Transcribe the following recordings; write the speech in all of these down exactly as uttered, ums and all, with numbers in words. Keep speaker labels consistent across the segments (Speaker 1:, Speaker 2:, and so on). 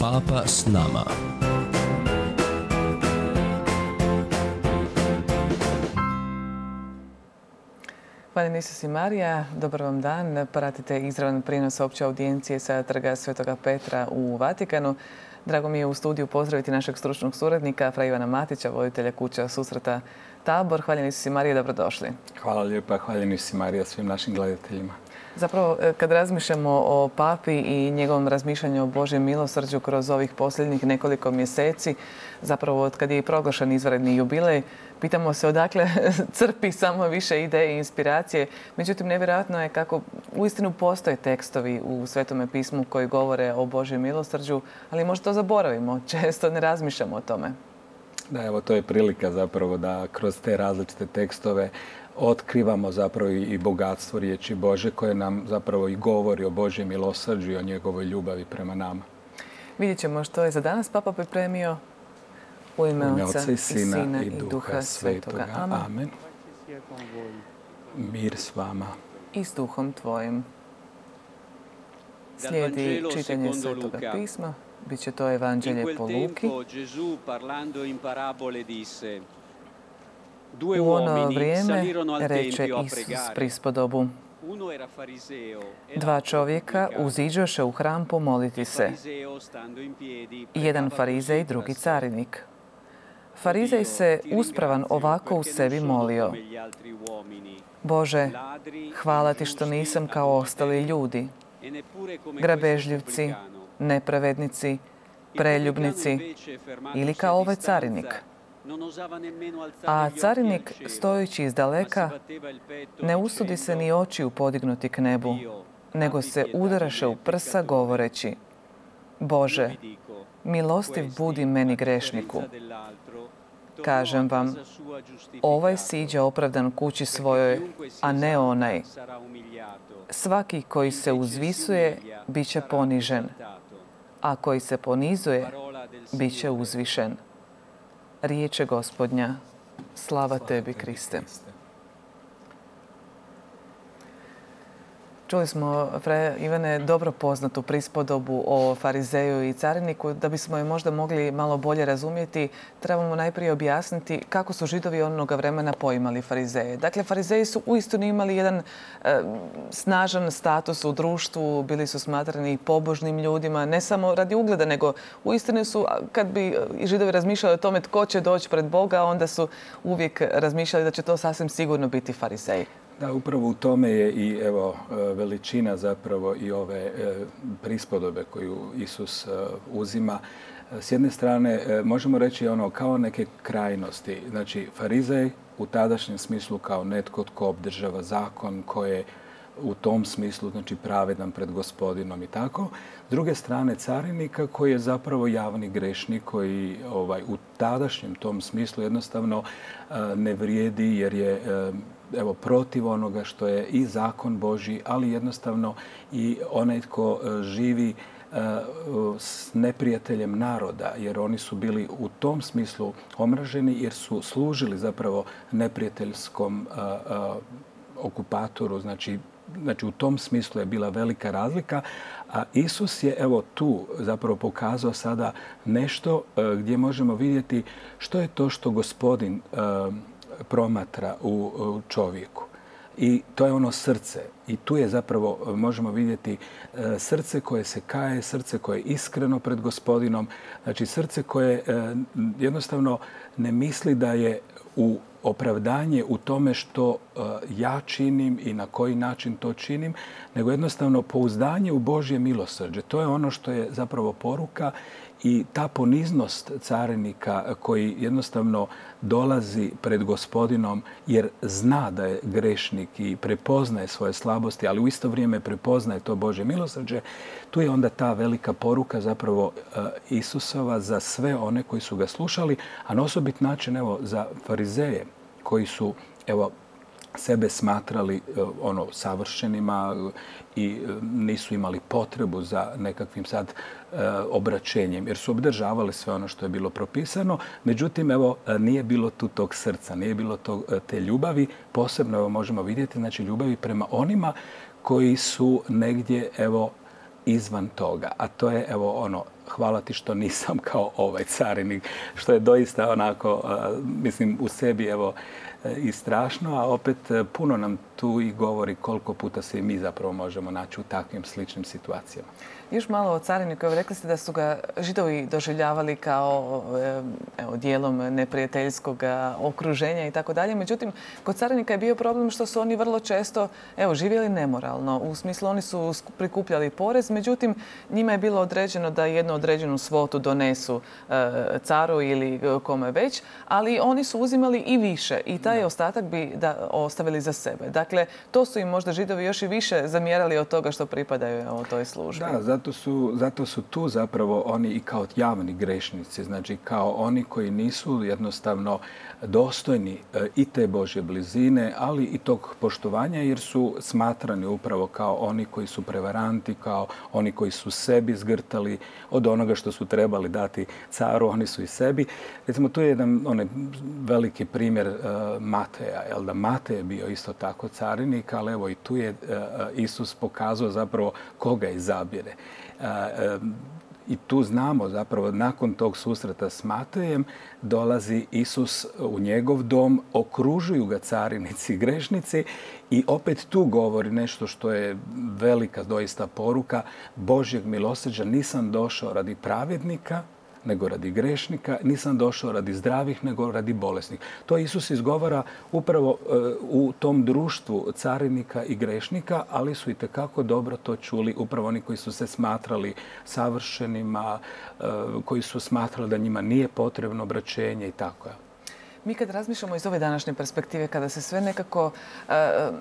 Speaker 1: Papa s nama.
Speaker 2: Hvala Isus i Marija, dobar vam dan. Pratite izravan prijenos opće audijencije sa Trga Svetoga Petra u Vatikanu. Drago mi je u studiju pozdraviti našeg stručnog suradnika, fra Ivana Matića, voditelja kuća susreta Tabor. Hvala Isus i Marija, dobrodošli.
Speaker 3: Hvala lijepa, hvala Isus i Marija svim našim gledateljima.
Speaker 2: Zapravo, kad razmišljamo o papi i njegovom razmišljanju o Božjem milosrđu kroz ovih posljednjih nekoliko mjeseci, zapravo od kad je i proglašen izvanredni jubilej, pitamo se odakle crpi samo više ideje i inspiracije. Međutim, nevjerojatno je kako uistinu postoje tekstovi u Svetome pismu koji govore o Božjem milosrđu, ali možda to zaboravimo, često ne razmišljamo o tome.
Speaker 3: Da, evo, to je prilika zapravo da kroz te različite tekstove otkrivamo zapravo i bogatstvo riječi Bože koje nam zapravo i govori o Božjem milosrđu i o njegovoj ljubavi prema nama.
Speaker 2: Vidjet ćemo što je za danas Papa pripremio. U ime Oca i Sina i Duha Svetoga.
Speaker 3: Amen. Mir s vama.
Speaker 2: I s duhom tvojim. Slijedi čitanje Svetoga pisma. Biće to Evanđelje po Luki. U ono vrijeme reče Isus prispodobu: Dva čovjeka uziđoše u hram pomoliti se. Jedan farizej, drugi carinik. Farizej se uspravan ovako u sebi molio: Bože, hvala ti što nisam kao ostali ljudi, grabežljivci, nepravednici, preljubnici ili kao ovaj carinik. A carinik, stojeći iz daleka, ne usudi se ni očiju podignuti k nebu, nego se udaraše u prsa govoreći: Bože, milostiv budi meni grešniku. Kažem vam, ovaj siđe opravdan kući svojoj, a ne onaj. Svaki koji se uzvisuje, bit će ponižen, a koji se ponizuje, bit će uzvišen. Riječ je Gospodnja. Slava tebi, Kriste. Čuli smo, fra Ivane, dobro poznatu prispodobu o farizeju i cariniku. Da bismo je možda mogli malo bolje razumjeti, trebamo najprije objasniti kako su Židovi onoga vremena poimali farizeje. Dakle, farizeji su uistinu imali jedan e, snažan status u društvu, bili su smatrani pobožnim ljudima, ne samo radi ugleda, nego uistinu su, kad bi i Židovi razmišljali o tome tko će doći pred Boga, onda su uvijek razmišljali da će to sasvim sigurno biti farizeji.
Speaker 3: Da, upravo u tome je i evo veličina zapravo i ove prispodobe koju Isus uzima. S jedne strane možemo reći ono kao neke krajnosti. Znači, farizej u tadašnjem smislu kao netko tko obdržava zakon, koji je u tom smislu znači pravedan pred Gospodinom i tako. S druge strane carinika koji je zapravo javni grešnik koji ovaj, u tadašnjem tom smislu jednostavno ne vrijedi jer je evo, protiv onoga što je i zakon Božji, ali jednostavno i onaj tko živi s neprijateljem naroda, jer oni su bili u tom smislu omraženi jer su služili zapravo neprijateljskom okupatoru, znači Znači, u tom smislu je bila velika razlika, a Isus je evo tu zapravo pokazao sada nešto gdje možemo vidjeti što je to što Gospodin promatra u čovjeku. I to je ono srce. I tu je zapravo, možemo vidjeti, srce koje se kaje, srce koje je iskreno pred Gospodinom. Znači, srce koje jednostavno ne misli da je u opravdanje u tome što ja činim i na koji način to činim, nego jednostavno pouzdanje u Božje milosrđe. To je ono što je zapravo poruka i ta poniznost carinika koji jednostavno dolazi pred Gospodinom jer zna da je grešnik i prepoznaje svoje slabosti, ali u isto vrijeme prepoznaje to Božje milosrđe, tu je onda ta velika poruka zapravo Isusova za sve one koji su ga slušali, a na osobit način evo, za farizeje koji su evo, sebe smatrali ono savršenima i nisu imali potrebu za nekakvim sad obraćenjem jer su obdržavali sve ono što je bilo propisano. Međutim, evo, nije bilo tu tog srca, nije bilo tog, te ljubavi. Posebno evo, možemo vidjeti znači, ljubavi prema onima koji su negdje evo, izvan toga. A to je evo, ono, hvala ti što nisam kao ovaj carinik, što je doista onako, mislim, u sebi evo i strašno, a opet puno nam tu i govori koliko puta se i mi zapravo možemo naći u takvim sličnim situacijama.
Speaker 2: Još malo o cariniku. Rekli ste da su ga Židovi doživljavali kao evo, dijelom neprijateljskog okruženja i tako dalje. Međutim, kod carinika je bio problem što su oni vrlo često evo, živjeli nemoralno. U smislu, oni su prikupljali porez, međutim, njima je bilo određeno da jednu određenu svotu donesu caru ili kome već, ali oni su uzimali i više i taj ostatak bi da ostavili za sebe. Dakle, to su im možda Židovi još i više zamjerali od toga što pripadaju o toj službi.
Speaker 3: Da, zato su, zato su tu zapravo oni i kao javni grešnici, znači kao oni koji nisu jednostavno dostojni i te Božje blizine, ali i tog poštovanja jer su smatrani upravo kao oni koji su prevaranti, kao oni koji su sebi zgrtali od onoga što su trebali dati caru, oni su i sebi. Recimo, tu je jedan onaj veliki primjer uh, Mateja, jel da Matej je bio isto tako carinik, ali evo i tu je uh, Isus pokazao zapravo koga izabire. Uh, uh, I tu znamo zapravo nakon tog susreta s Matejem dolazi Isus u njegov dom, okružuju ga carinici i grešnici i opet tu govori nešto što je velika doista poruka Božjeg milosrđa. Nisam došao radi pravednika, nego radi grešnika, nisam došao radi zdravih, nego radi bolesnih. To Isus izgovara upravo u tom društvu carinika i grešnika, ali su i tekako dobro to čuli upravo oni koji su se smatrali savršenima, koji su smatrali da njima nije potrebno obraćenje i tako je.
Speaker 2: Mi kad razmišljamo iz ove današnje perspektive, kada se sve nekako uh,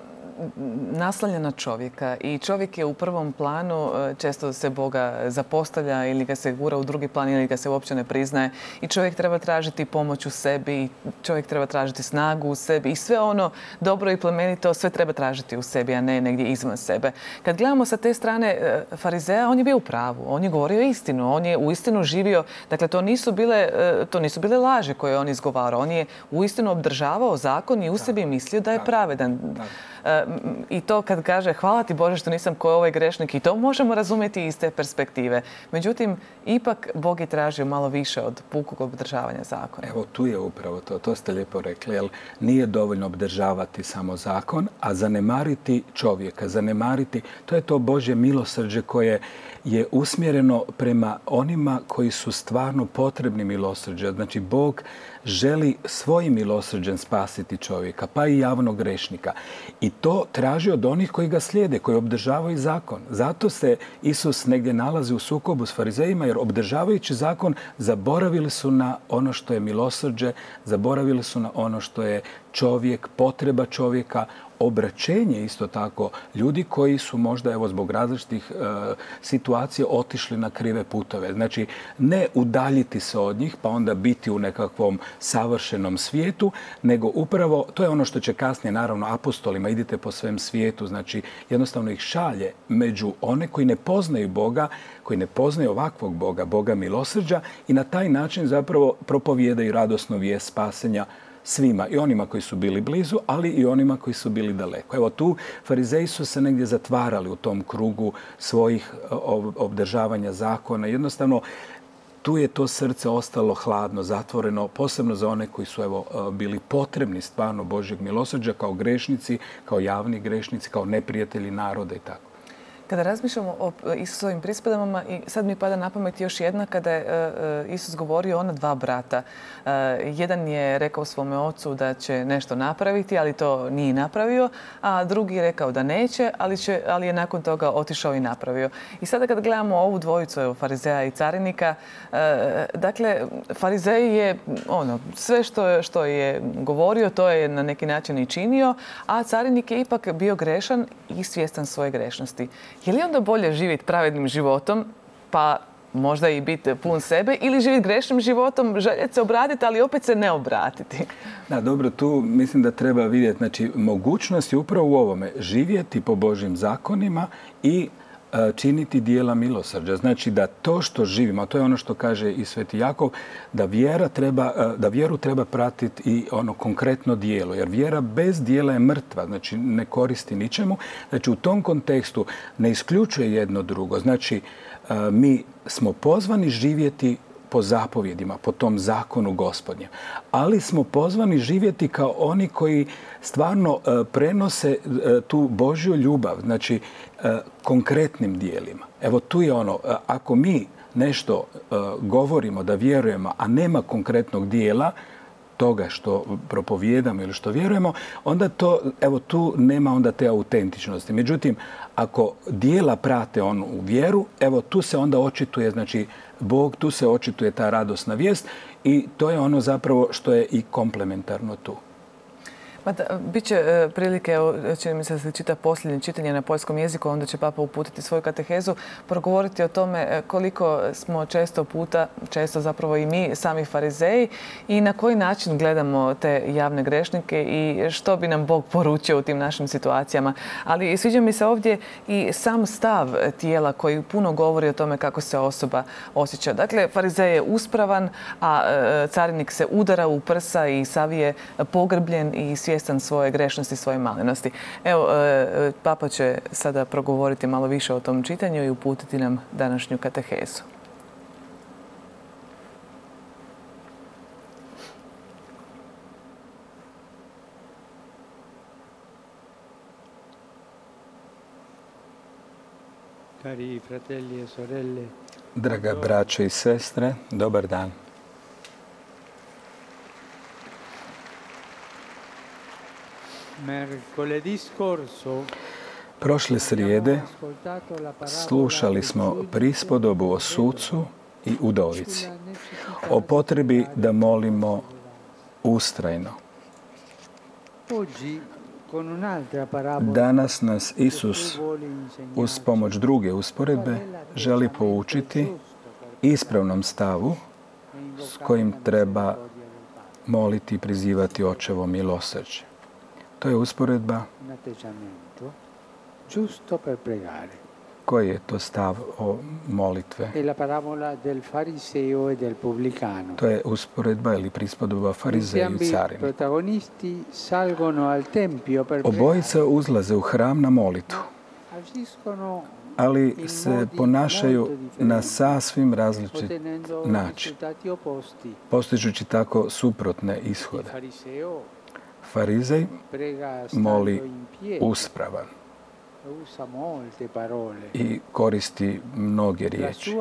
Speaker 2: naslanja na čovjeka i čovjek je u prvom planu, uh, često se Boga zapostavlja ili ga se gura u drugi plan ili ga se uopće ne priznaje i čovjek treba tražiti pomoć u sebi, čovjek treba tražiti snagu u sebi i sve ono dobro i plemenito sve treba tražiti u sebi, a ne negdje izvan sebe. Kad gledamo sa te strane uh, farizeja, on je bio u pravu, on je govorio istinu, on je uistinu živio, dakle to nisu bile, uh, to nisu bile laži koje on izgovarao, on je uistinu obdržavao zakon i u sebi mislio da je pravedan. I to kad kaže hvala ti Bože što nisam ko ovaj grešnik i to možemo razumjeti iz te perspektive. Međutim, ipak Bog je tražio malo više od pukog obdržavanja zakona.
Speaker 3: Evo tu je upravo to, to ste lijepo rekli, jer nije dovoljno obdržavati samo zakon, a zanemariti čovjeka, zanemariti, to je to Božje milosrđe koje je usmjereno prema onima koji su stvarno potrebni milosrđe. Znači, Bog želi svojim milosrđem spasiti čovjeka, pa i javnog grešnika. I to traži od onih koji ga slijede, koji obdržavaju zakon. Zato se Isus negdje nalazi u sukobu s farizejima, jer obdržavajući zakon zaboravili su na ono što je milosrđe, zaboravili su na ono što je čovjek, potreba čovjeka, obraćenje isto tako ljudi koji su možda evo zbog različitih e, situacija otišli na krive putove. Znači ne udaljiti se od njih pa onda biti u nekakvom savršenom svijetu, nego upravo to je ono što će kasnije naravno apostolima idite po svem svijetu, znači jednostavno ih šalje među one koji ne poznaju Boga, koji ne poznaju ovakvog Boga, Boga milosrđa i na taj način zapravo propovijedaju radosnu vijest spasenja svima, i onima koji su bili blizu, ali i onima koji su bili daleko. Evo tu farizeji su se negdje zatvarali u tom krugu svojih obdržavanja zakona. Jednostavno, tu je to srce ostalo hladno, zatvoreno, posebno za one koji su evo, bili potrebni stvarno Božjeg milosrđa kao grešnici, kao javni grešnici, kao neprijatelji naroda i tako.
Speaker 2: Kada razmišljamo o Isusovim prispodobama, i sad mi pada na pamet još jedna kada je Isus govorio o ona dva brata. Jedan je rekao svome ocu da će nešto napraviti, ali to nije napravio, a drugi je rekao da neće, ali, će, ali je nakon toga otišao i napravio. I sada kad gledamo ovu dvojicu, evo, farizeja i carinika, dakle, farizej je ono, sve što, što je govorio, to je na neki način i činio, a carinik je ipak bio grešan i svjestan svoje grešnosti. Je li onda bolje živjeti pravednim životom, pa možda i biti pun sebe, ili živjeti grešnim životom, željeti se obratiti, ali opet se ne obratiti?
Speaker 3: Da, dobro, tu mislim da treba vidjeti, znači, mogućnost je upravo u ovome, živjeti po Božjim zakonima i činiti dijela milosrđa. Znači da to što živimo, a to je ono što kaže i Sveti Jakov, da, vjera treba, da vjeru treba pratiti i ono konkretno dijelo. Jer vjera bez dijela je mrtva, znači ne koristi ničemu. Znači u tom kontekstu ne isključuje jedno drugo. Znači Mi smo pozvani živjeti po zapovjedima, po tom zakonu Gospodnjem. Ali smo pozvani živjeti kao oni koji stvarno prenose tu Božju ljubav, znači konkretnim dijelima. Evo tu je ono, ako mi nešto govorimo da vjerujemo, a nema konkretnog dijela, toga što propovijedamo ili što vjerujemo, onda to, evo tu nema onda te autentičnosti. Međutim, ako dijela prate onu vjeru, evo tu se onda očituje, znači Bog, tu se očituje ta radosna vijest i to je ono zapravo što je i komplementarno tu.
Speaker 2: Pa da, bit će prilike, čini mi se da se čita posljednje čitanje na poljskom jeziku, onda će Papa uputiti svoju katehezu, progovoriti o tome koliko smo često puta, često zapravo i mi, sami farizeji, i na koji način gledamo te javne grešnike i što bi nam Bog poručio u tim našim situacijama. Ali sviđa mi se ovdje i sam stav tijela koji puno govori o tome kako se osoba osjeća. Dakle, farizej je uspravan, a carinik se udara u prsa i sav je pogrbljen i svjestan svoje grešnosti, svoje malenosti. Evo, Papa će sada progovoriti malo više o tom čitanju i uputiti nam današnju katehezu.
Speaker 1: Cari fratelli e sorelle,
Speaker 3: Draga braće i sestre, dobar dan. Prošle srijede slušali smo prispodobu o sucu i udovici, o potrebi da molimo ustrajno. Danas nas Isus uz pomoć druge usporedbe želi poučiti ispravnom stavu s kojim treba moliti i prizivati Očevo milosrđe. To je usporedba. Koji je to stav o molitve? To je usporedba ili prispodoba farizeju i cariniku. Obojica uzlaze u hram na molitvu, ali se ponašaju na sasvim različit način, postižući tako suprotne ishode. Farizej moli uspravan i koristi mnoge riječi.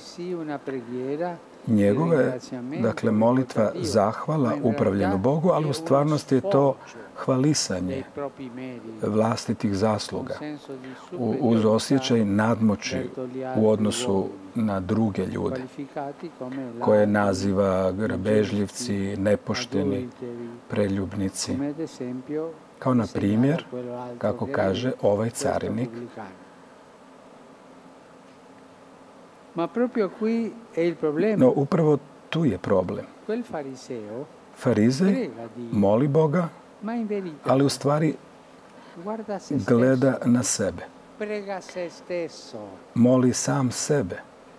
Speaker 3: Njegova je, dakle, molitva zahvala upravljenu Bogu, ali u stvarnosti je to hvalisanje vlastitih zasluga uz osjećaj nadmoći u odnosu na druge ljude koje naziva grabežljivci, nepošteni, preljubnici. Kao na primjer, kako kaže ovaj carinik, no upravo tu je problem. Farizej moli Boga, ali u stvari gleda na sebe. Moli sam sebe.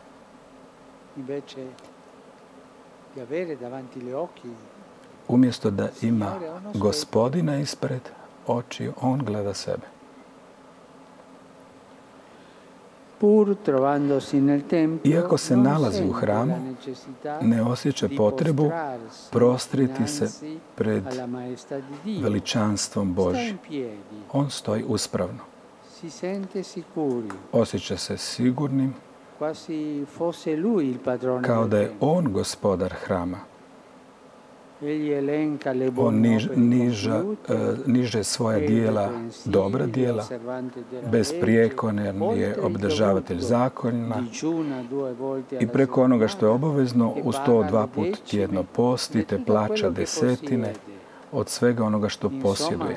Speaker 3: Umjesto da ima Gospodina ispred očiju, on gleda sebe. Iako se nalazi u hramu, ne osjeća potrebu prostriti se pred veličanstvom Božjim. On stoji uspravno. Osjeća se sigurnim, kao da je on gospodar hrama. On niž, niža, niže svoja dijela, dobra dijela, besprijekoran je obdržavatelj zakona i preko onoga što je obavezno uz to dva put tjedno posti te plaća desetine od svega onoga što posjeduje.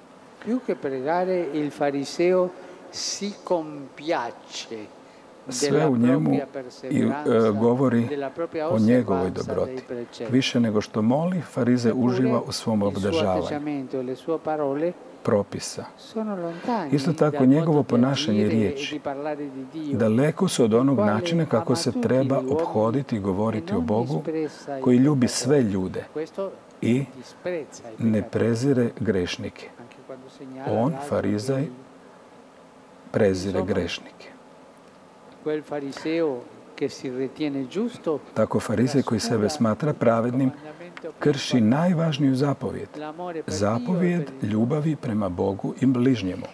Speaker 3: Sve u njemu i e, govori o njegovoj dobroti. Više nego što moli, farizej uživa u svom obdržavanju propisa. Isto tako, njegovo ponašanje i riječi daleko su od onog načina kako se treba ophoditi i govoriti o Bogu, koji ljubi sve ljude i ne prezire grešnike. On, farizej, prezire grešnike. Tako farizej koji sebe smatra pravednim krši najvažniju zapovjed, zapovjed ljubavi prema Bogu i bližnjemu.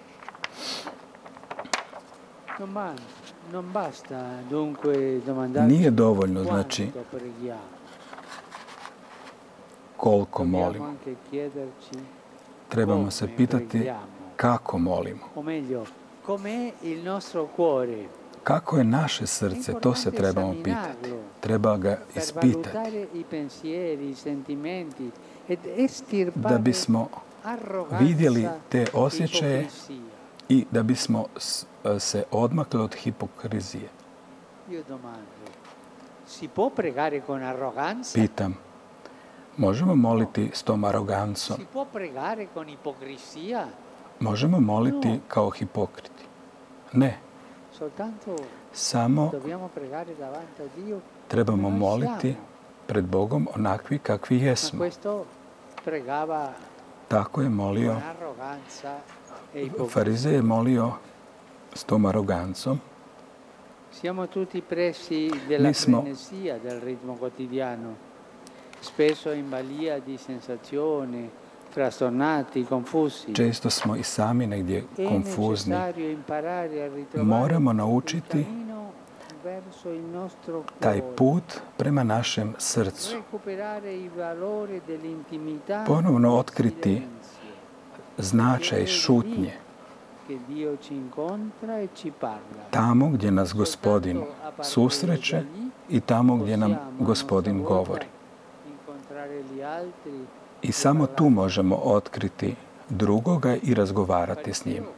Speaker 3: Nije dovoljno, znači, koliko molimo. Trebamo se pitati kako molimo. Kako je naše srce, to se trebamo pitati. Treba ga ispitati. Da bismo vidjeli te osjećaje i da bismo se odmakli od hipokrizije. Pitam, možemo moliti s tom arogancom? Možemo moliti kao hipokriti? Ne. Samo trebamo moliti pred Bogom onakvi kakvi jesmo. Tako je molio, farizej je molio s tom arogancom. Mi smo često smo i sami negdje konfuzni. Moramo naučiti taj put prema našem srcu. Ponovno otkriti značaj šutnje. Tamo gdje nas Gospodin susreće i tamo gdje nam Gospodin govori. I samo tu možemo otkriti drugoga i razgovarati s njim.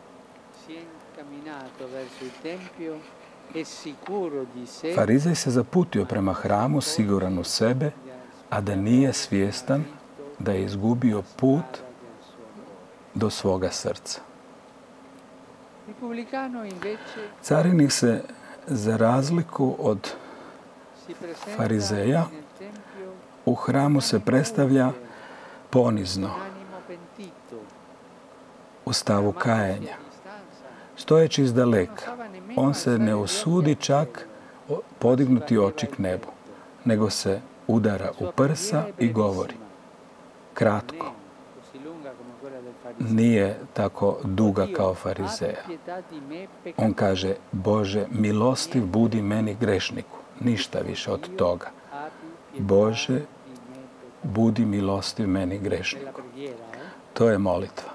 Speaker 3: Farizej se zaputio prema hramu siguran u sebe, a da nije svjestan da je izgubio put do svoga srca. Carinik se, za razliku od farizeja, u hramu se predstavlja ponizno, u stavu kajanja. Stojeći izdaleka, on se ne usudi čak podignuti oči k nebu, nego se udara u prsa i govori kratko. Nije tako duga kao farizeja. On kaže, Bože, milostiv budi meni grešniku. Ništa više od toga. Bože, budi milostiv meni grešniku. To je molitva.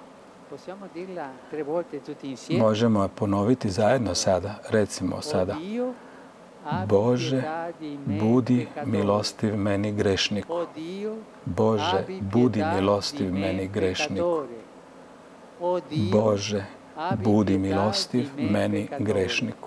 Speaker 3: Možemo je ponoviti zajedno sada. Recimo sada. Bože, budi milostiv meni grešniku. Bože, budi milostiv meni grešniku. Bože, budi milostiv meni grešniku.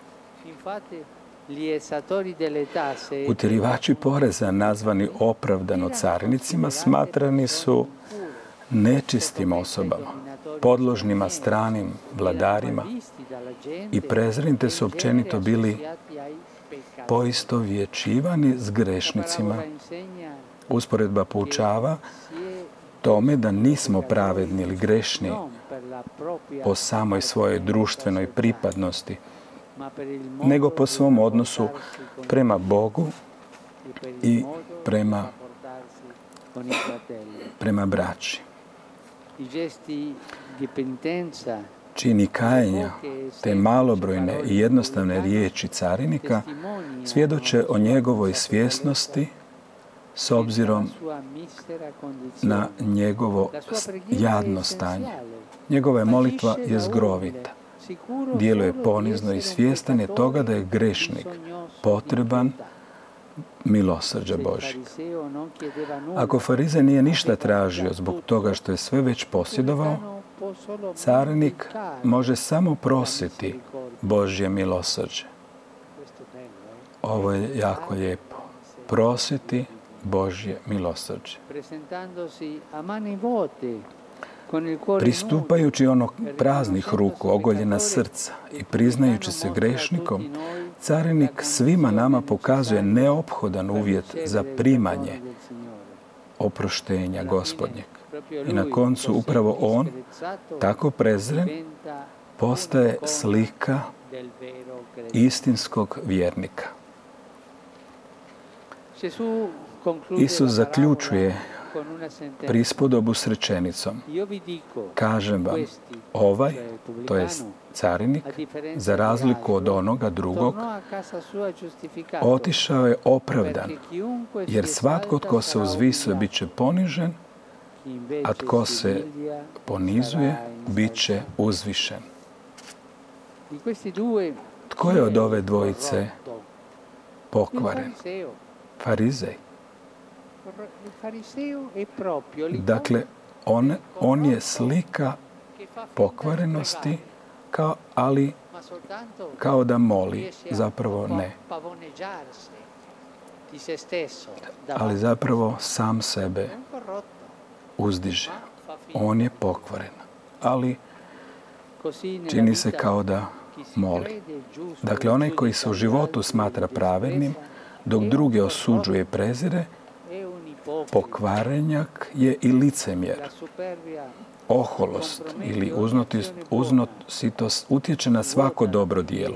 Speaker 3: Utjerivači poreza, nazvani opravdano carinicima, smatrani su nečistim osobama, podložnima stranim vladarima i prezrenite su općenito bili poistovjećivani s grešnicima. Usporedba poučava tome da nismo pravedni ili grešni po samoj svojoj društvenoj pripadnosti, nego po svom odnosu prema Bogu i prema, prema braći. Čini kajanja, te malobrojne i jednostavne riječi carinika svjedoče o njegovoj svjesnosti s obzirom na njegovo jadno stanje. Njegova molitva je zgrovita. Djeluje ponizno i svjestan je toga da je grešnik, potreban milosrđa Božjeg. Ako farizej nije ništa tražio zbog toga što je sve već posjedovao, carinik može samo prositi Božje milosrđe. Ovo je jako lijepo. Prositi Božje milosrđe. Pristupajući ono praznih ruku, ogoljena srca i priznajući se grešnikom, carinik svima nama pokazuje neophodan uvjet za primanje oproštenja Gospodnjeg. I na koncu upravo on, tako prezren, postaje slika istinskog vjernika. Isus zaključuje prispodobu s rečenicom: kažem vam, ovaj, to je carinik, za razliku od onoga drugog, otišao je opravdan, jer svatko tko se uzvisuje bit će ponižen, a tko se ponizuje bit će uzvišen. Tko je od ove dvojice pokvaren? Farizej. Dakle, on, on je slika pokvarenosti, kao, ali kao da moli, zapravo ne. Ali zapravo sam sebe uzdiže. On je pokvaren, ali čini se kao da moli. Dakle, onaj koji se u životu smatra pravednim, dok druge osuđuje i prezire, pokvarenjak je i licemjer. Oholost ili uznositost utječe na svako dobro djelo.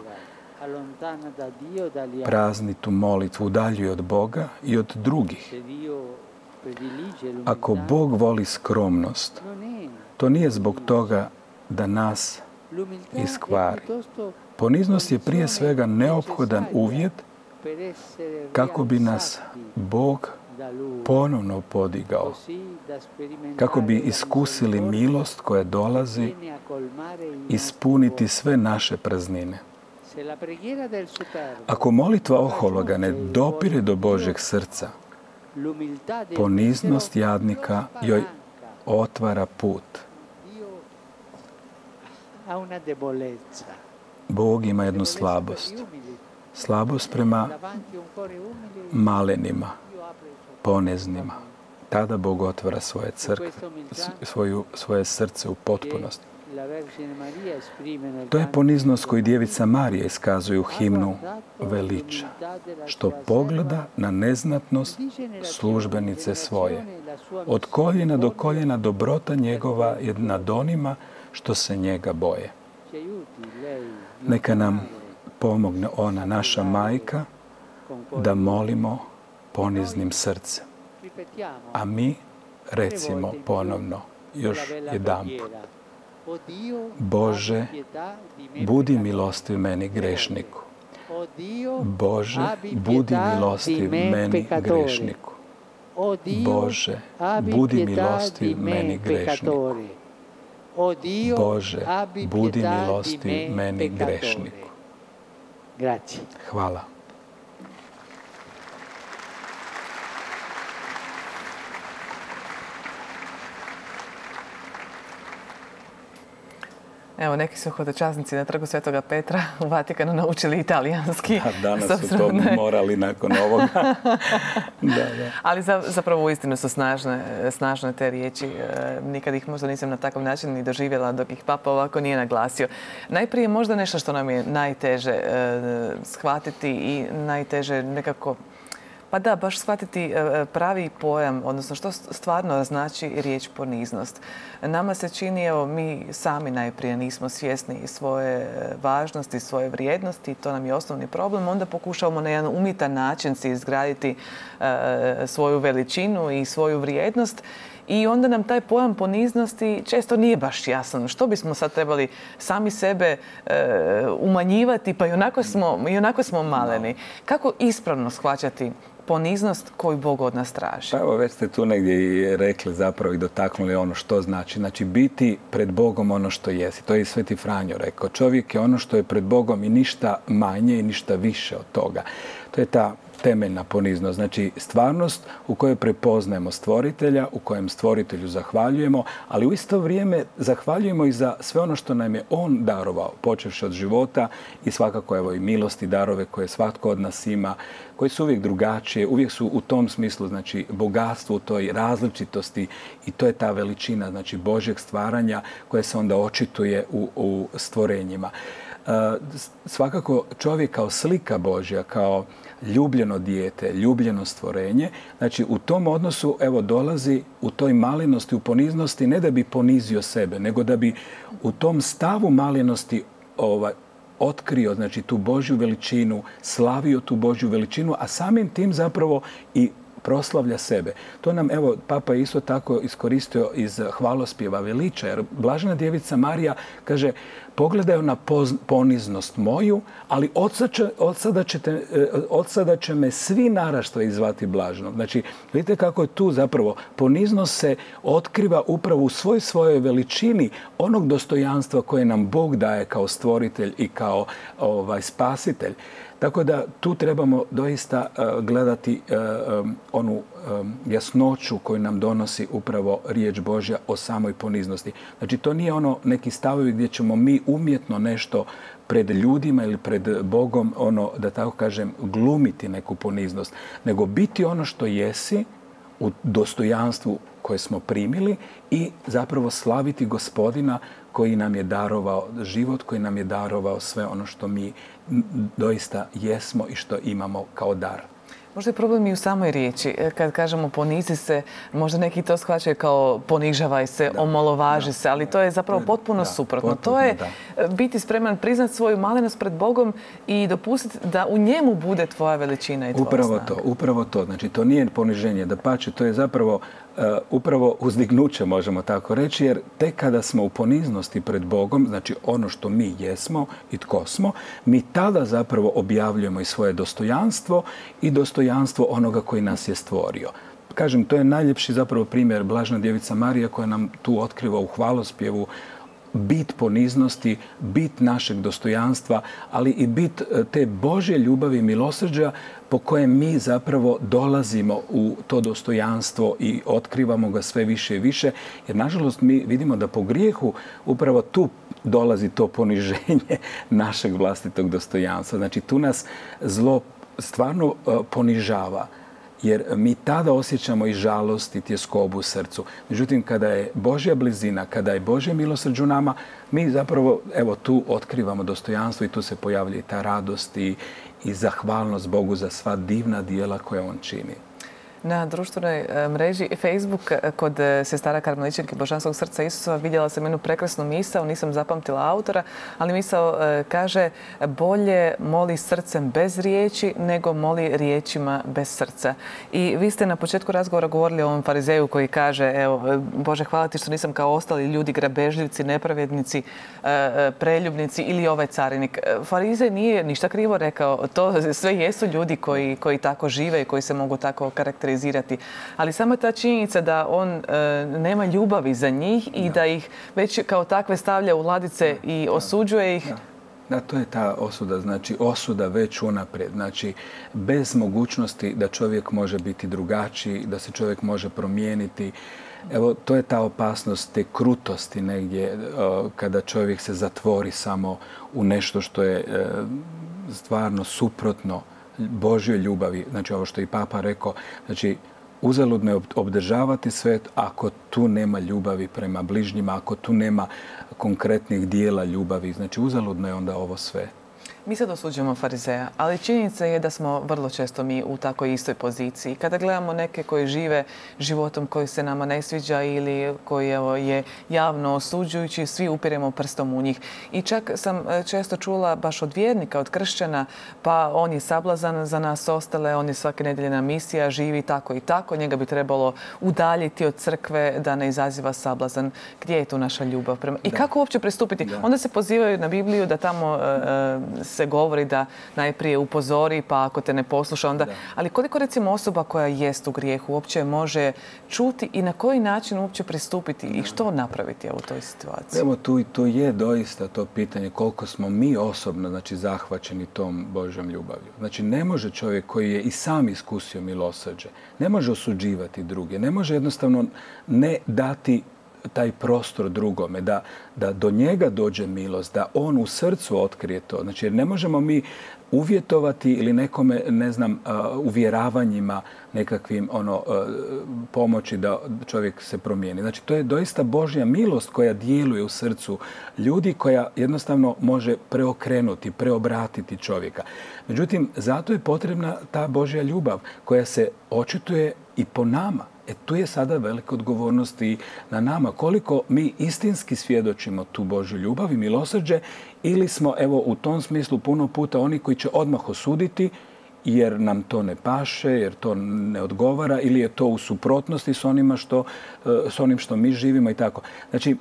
Speaker 3: Prazni tu molitvu udaljuje od Boga i od drugih. Ako Bog voli skromnost, to nije zbog toga da nas iskvari. Poniznost je prije svega neophodan uvjet kako bi nas Bog ponovno podigao, kako bi iskusili milost koja dolazi ispuniti sve naše praznine. Ako molitva ohologa ne dopire do Božjeg srca, poniznost jadnika joj otvara put. Bog ima jednu slabost. Slabost prema malenima, poneznima. Tada Bog otvara svoje crkve, svoju, svoje srce u potpunosti. To je poniznost koju djevica Marija iskazuje u himnu Veliča, što pogleda na neznatnost službenice svoje. Od koljena do koljena dobrota njegova je nad onima što se njega boje. Neka nam pomogne ona, naša majka, da molimo poniznim srcem. A mi recimo ponovno, još jedanput: Bože, budi milostiv meni grešniku. Bože, budi milostiv meni grešniku. Bože, budi milostiv meni grešniku. Bože, budi milostiv meni grešniku. Hvala.
Speaker 2: Evo, neki su hodočasnici na trgu Svetoga Petra u Vatikanu naučili italijanski.
Speaker 3: A danas su to morali nakon ovoga. da, da.
Speaker 2: Ali za, zapravo uistinu su snažne, snažne te riječi. E, nikad ih možda nisam na takav način ni doživjela dok ih Papa ovako nije naglasio. Najprije možda nešto što nam je najteže e, shvatiti i najteže nekako, pa da, baš shvatiti pravi pojam, odnosno što stvarno znači riječ poniznost. Nama se čini, evo, mi sami najprije nismo svjesni svoje važnosti, svoje vrijednosti, to nam je osnovni problem. Onda pokušavamo na jedan umjetan način si izgraditi svoju veličinu i svoju vrijednost. I onda nam taj pojam poniznosti često nije baš jasan. Što bismo sad trebali sami sebe e, umanjivati, pa i onako smo, i onako smo maleni. Kako ispravno shvaćati poniznost koju Bog od nas traži?
Speaker 3: Pa evo, već ste tu negdje i rekli zapravo i dotaknuli ono što znači. Znači, biti pred Bogom ono što jesi. To je i Sveti Franjo rekao. Čovjek je ono što je pred Bogom i ništa manje i ništa više od toga. To je ta temeljna poniznost. Znači, stvarnost u kojoj prepoznajemo stvoritelja, u kojem stvoritelju zahvaljujemo, ali u isto vrijeme zahvaljujemo i za sve ono što nam je on darovao, počevši od života i svakako evo i milosti, darove koje svatko od nas ima, koji su uvijek drugačije, uvijek su u tom smislu, znači, bogatstvo u toj različitosti i to je ta veličina, znači, Božjeg stvaranja koja se onda očituje u, u stvorenjima. E, svakako čovjek kao slika Božja, kao ljubljeno dijete, ljubljeno stvorenje. Znači, u tom odnosu, evo, dolazi u toj malenosti, u poniznosti, ne da bi ponizio sebe, nego da bi u tom stavu malenosti ovaj, otkrio, znači, tu Božju veličinu, slavio tu Božju veličinu, a samim tim zapravo i proslavlja sebe. To nam, evo, Papa je isto tako iskoristio iz hvalospjeva veliča, jer Blažena djevica Marija kaže, pogledaju na poniznost moju, ali od sada, od sada, ćete, od sada će me svi naraštaji zvati blaženom. Znači, vidite kako je tu zapravo poniznost se otkriva upravo u svoj svojoj veličini onog dostojanstva koje nam Bog daje kao stvoritelj i kao ovaj, spasitelj. Tako da tu trebamo doista uh, gledati uh, um, onu um, jasnoću koju nam donosi upravo riječ Božja o samoj poniznosti. Znači, to nije ono neki stavovi gdje ćemo mi umjetno nešto pred ljudima ili pred Bogom, ono, da tako kažem, glumiti neku poniznost, nego biti ono što jesi u dostojanstvu koje smo primili i zapravo slaviti Gospodina koji nam je darovao život, koji nam je darovao sve ono što mi doista jesmo i što imamo kao dar.
Speaker 2: Možda je problem i u samoj riječi. Kad kažemo ponizi se, možda neki to shvaćaju kao ponižavaj se, da, omalovaži da, se, ali to je zapravo potpuno da, suprotno. Potpuno, to je da. biti spreman priznat svoju malenost pred Bogom i dopustiti da u njemu bude tvoja veličina i tvoja
Speaker 3: upravo
Speaker 2: snaga.
Speaker 3: To, upravo to. Znači, to nije poniženje, dapače, to je zapravo Uh, upravo uzdignuće, možemo tako reći, jer tek kada smo u poniznosti pred Bogom, znači ono što mi jesmo i tko smo, mi tada zapravo objavljujemo i svoje dostojanstvo i dostojanstvo onoga koji nas je stvorio. Kažem, to je najljepši zapravo primjer Blažena djevica Marija koja nam tu otkriva u hvalospjevu bit poniznosti, bit našeg dostojanstva, ali i bit te Božje ljubavi i milosrđa po kojem mi zapravo dolazimo u to dostojanstvo i otkrivamo ga sve više i više. Jer, nažalost, mi vidimo da po grijehu upravo tu dolazi to poniženje našeg vlastitog dostojanstva. Znači, tu nas zlo stvarno ponižava. Jer mi tada osjećamo i žalost i tjeskobu u srcu. Međutim, kada je Božja blizina, kada je Božje milosrđe u nama, mi zapravo evo tu otkrivamo dostojanstvo i tu se pojavlja i ta radost i, i zahvalnost Bogu za sva divna dijela koje On čini.
Speaker 2: Na društvenoj mreži Facebook kod sestara karmeličanke Božanskog srca Isusa vidjela sam jednu prekrasnu misao, nisam zapamtila autora, ali misao kaže bolje moli srcem bez riječi nego moli riječima bez srca. I vi ste na početku razgovora govorili o ovom farizeju koji kaže, evo, Bože, hvala ti što nisam kao ostali ljudi, grabežljivci, nepravednici, preljubnici ili ovaj carinik. Farizej nije ništa krivo rekao, to sve jesu ljudi koji, koji tako žive i koji se mogu tako karakterizirati. Ali samo ta činjenica da on e, nema ljubavi za njih i da. da ih već kao takve stavlja u ladice da, i osuđuje ih.
Speaker 3: Da. Da, to je ta osuda, znači osuda već unaprijed, znači bez mogućnosti da čovjek može biti drugačiji, da se čovjek može promijeniti. Evo, to je ta opasnost te krutosti negdje o, kada čovjek se zatvori samo u nešto što je e, stvarno suprotno Božjoj ljubavi. Znači, ovo što je i Papa rekao, znači, uzaludno je obdržavati svet ako tu nema ljubavi prema bližnjima, ako tu nema konkretnih dijela ljubavi. Znači, uzaludno je onda ovo sve.
Speaker 2: Mi sad osuđujemo farizeja, ali činjenica je da smo vrlo često mi u takvoj istoj poziciji. Kada gledamo neke koji žive životom koji se nama ne sviđa ili koji evo, je javno osuđujući, svi upiremo prstom u njih. I čak sam često čula baš od vjernika, od kršćana, pa on je sablazan za nas ostale, on je svake nedjelje na misija, živi tako i tako, njega bi trebalo udaljiti od crkve da ne izaziva sablazan. Gdje je tu naša ljubav prema? I da. Kako uopće pristupiti? Da. Onda se pozivaju na Bibliju da tamo uh, se govori da najprije upozori, pa ako te ne posluša onda... Da. Ali koliko recimo osoba koja jest u grijehu uopće može čuti i na koji način uopće pristupiti da. I što napraviti u toj situaciji?
Speaker 3: Evo tu, tu je doista to pitanje koliko smo mi osobno znači, zahvaćeni tom Božjom ljubavlju. Znači ne može čovjek koji je i sam iskusio milosrđe, ne može osuđivati druge, ne može jednostavno ne dati taj prostor drugome, da, da do njega dođe milost, da on u srcu otkrije to. Znači, jer ne možemo mi uvjetovati ili nekome, ne znam, uh, uvjeravanjima nekakvim ono, uh, pomoći da čovjek se promijeni. Znači, to je doista Božja milost koja djeluje u srcu ljudi, koja jednostavno može preokrenuti, preobratiti čovjeka. Međutim, zato je potrebna ta Božja ljubav koja se očituje i po nama. E tu je sada velika odgovornost i na nama koliko mi istinski svjedočimo tu Božju ljubav i milosrđe ili smo evo u tom smislu puno puta oni koji će odmah osuditi jer nam to ne paše, jer to ne odgovara ili je to u suprotnosti s onima što, s onim što mi živimo i tako. Znači,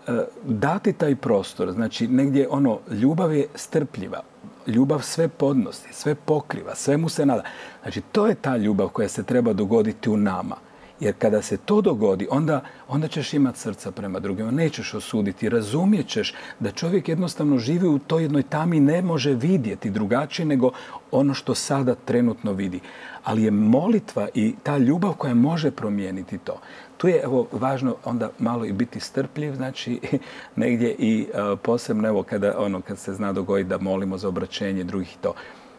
Speaker 3: dati taj prostor, znači negdje ono, ljubav je strpljiva, ljubav sve podnosi, sve pokriva, sve mu se nada. Znači, to je ta ljubav koja se treba dogoditi u nama. Jer kada se to dogodi, onda, onda ćeš imati srca prema drugima, nećeš osuditi, razumijet ćeš da čovjek jednostavno živi u toj jednoj tami i ne može vidjeti drugačije nego ono što sada trenutno vidi. Ali je molitva i ta ljubav koja može promijeniti to. Tu je evo, važno onda malo i biti strpljiv, znači negdje i uh, posebno evo, kada, ono, kad se zna dogoditi da molimo za obraćenje drugih to.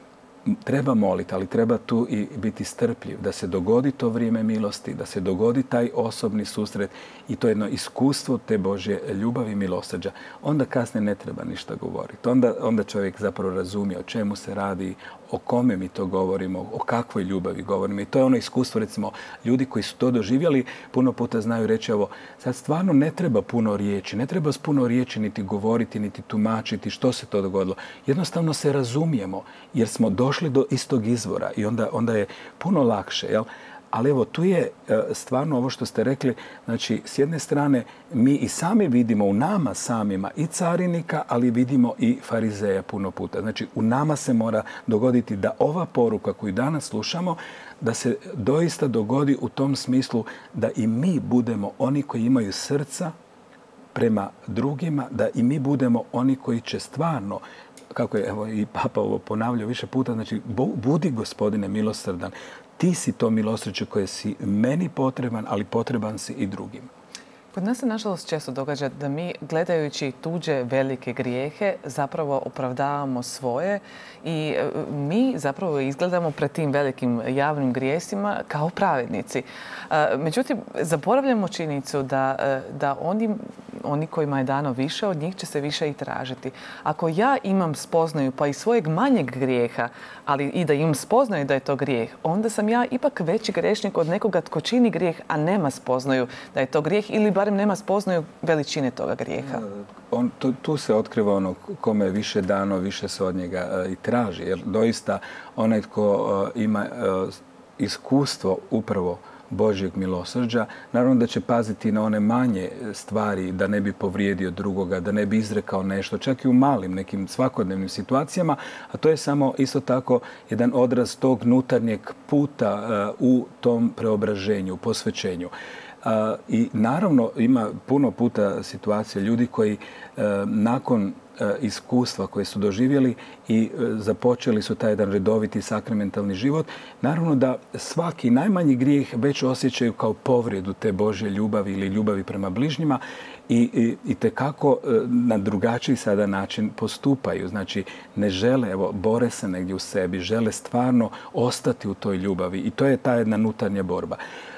Speaker 3: Treba moliti, ali treba tu i biti strpljiv, da se dogodi to vrijeme milosti, da se dogodi taj osobni susret i to jedno iskustvo te Božje ljubavi i milosrđa. Onda kasnije ne treba ništa govoriti. Onda, onda čovjek zapravo razumije o čemu se radi, o kome mi to govorimo, o kakvoj ljubavi govorimo. I to je ono iskustvo, recimo, ljudi koji su to doživjeli, puno puta znaju reći, evo, sad stvarno ne treba puno riječi, ne treba s puno riječi niti govoriti, niti tumačiti što se to dogodilo. Jednostavno se razumijemo, jer smo došli do istog izvora i onda, onda je puno lakše, jel? Ali evo, tu je stvarno ovo što ste rekli, znači, s jedne strane, mi i sami vidimo u nama samima i carinika, ali vidimo i farizeja puno puta. Znači, u nama se mora dogoditi da ova poruka koju danas slušamo, da se doista dogodi u tom smislu da i mi budemo oni koji imaju srca prema drugima, da i mi budemo oni koji će stvarno, kako je evo i Papa ovo ponavljao više puta, znači, budi Gospodine milosrdan, ti si to milosrđe koje si meni potreban, ali potreban si i drugim.
Speaker 2: Kod nas se nažalost često događa da mi gledajući tuđe velike grijehe zapravo opravdavamo svoje i mi zapravo izgledamo pred tim velikim javnim grijesima kao pravednici. Međutim, zaboravljamo činjenicu da, da oni, oni kojima je dano više, od njih će se više i tražiti. Ako ja imam spoznaju pa i svojeg manjeg grijeha, ali i da imam spoznaju da je to grijeh, onda sam ja ipak veći grešnik od nekoga tko čini grijeh, a nema spoznaju da je to grijeh ili barem nema spoznaju veličine toga grijeha.
Speaker 3: On, tu, tu se otkriva ono kome je više dano, više se od njega uh, i traži. Jer doista onaj tko uh, ima uh, iskustvo upravo Božjeg milosrđa, naravno da će paziti na one manje stvari, da ne bi povrijedio drugoga, da ne bi izrekao nešto, čak i u malim nekim svakodnevnim situacijama, a to je samo isto tako jedan odraz tog unutarnjeg puta uh, u tom preobraženju, posvećenju. Uh, I naravno ima puno puta situacije ljudi koji uh, nakon uh, iskustva koje su doživjeli i uh, započeli su taj jedan redoviti sakramentalni život, naravno da svaki najmanji grijeh već osjećaju kao povredu te Božje ljubavi ili ljubavi prema bližnjima i, i, i tekako uh, na drugačiji sada način postupaju. Znači ne žele, evo, bore se negdje u sebi, žele stvarno ostati u toj ljubavi i to je ta jedna unutarnja borba.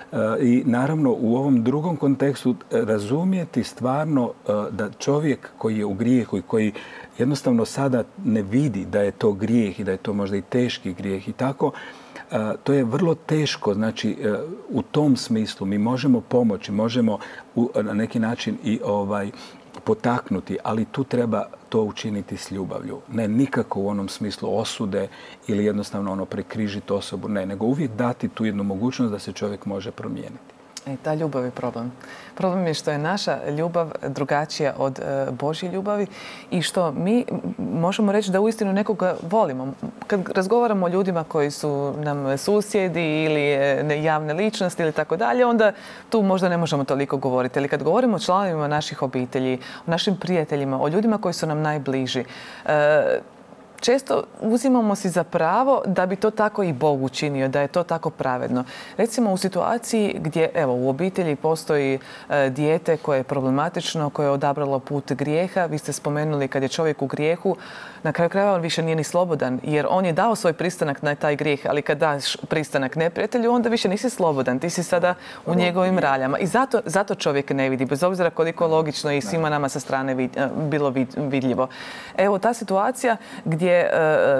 Speaker 3: I naravno u ovom drugom kontekstu razumjeti stvarno da čovjek koji je u grijehu i koji jednostavno sada ne vidi da je to grijeh i da je to možda i teški grijeh i tako, to je vrlo teško. Znači u tom smislu mi možemo pomoći, možemo na neki način i ovaj potaknuti, ali tu treba to učiniti s ljubavlju. Ne nikako u onom smislu osude ili jednostavno ono prekrižiti osobu, ne, nego uvijek dati tu jednu mogućnost da se čovjek može promijeniti.
Speaker 2: E, ta ljubav je problem. Problem je što je naša ljubav drugačija od e, Božje ljubavi i što mi možemo reći da uistinu nekoga volimo. Kad razgovaramo o ljudima koji su nam susjedi ili e, javne ličnosti ili tako dalje, onda tu možda ne možemo toliko govoriti. Ali kad govorimo o članovima naših obitelji, o našim prijateljima, o ljudima koji su nam najbliži, e, često uzimamo si za pravo da bi to tako i Bog učinio, da je to tako pravedno. Recimo u situaciji gdje evo, u obitelji postoji e, dijete koje je problematično, koje je odabralo put grijeha. Vi ste spomenuli kad je čovjek u grijehu, na kraju krajeva on više nije ni slobodan, jer on je dao svoj pristanak na taj grijeh, ali kad daš pristanak neprijatelju, onda više nisi slobodan. Ti si sada u njegovim raljama. I zato, zato čovjek ne vidi, bez obzira koliko logično i svima nama sa strane vid, bilo vid, vidljivo. Evo, ta situacija gdje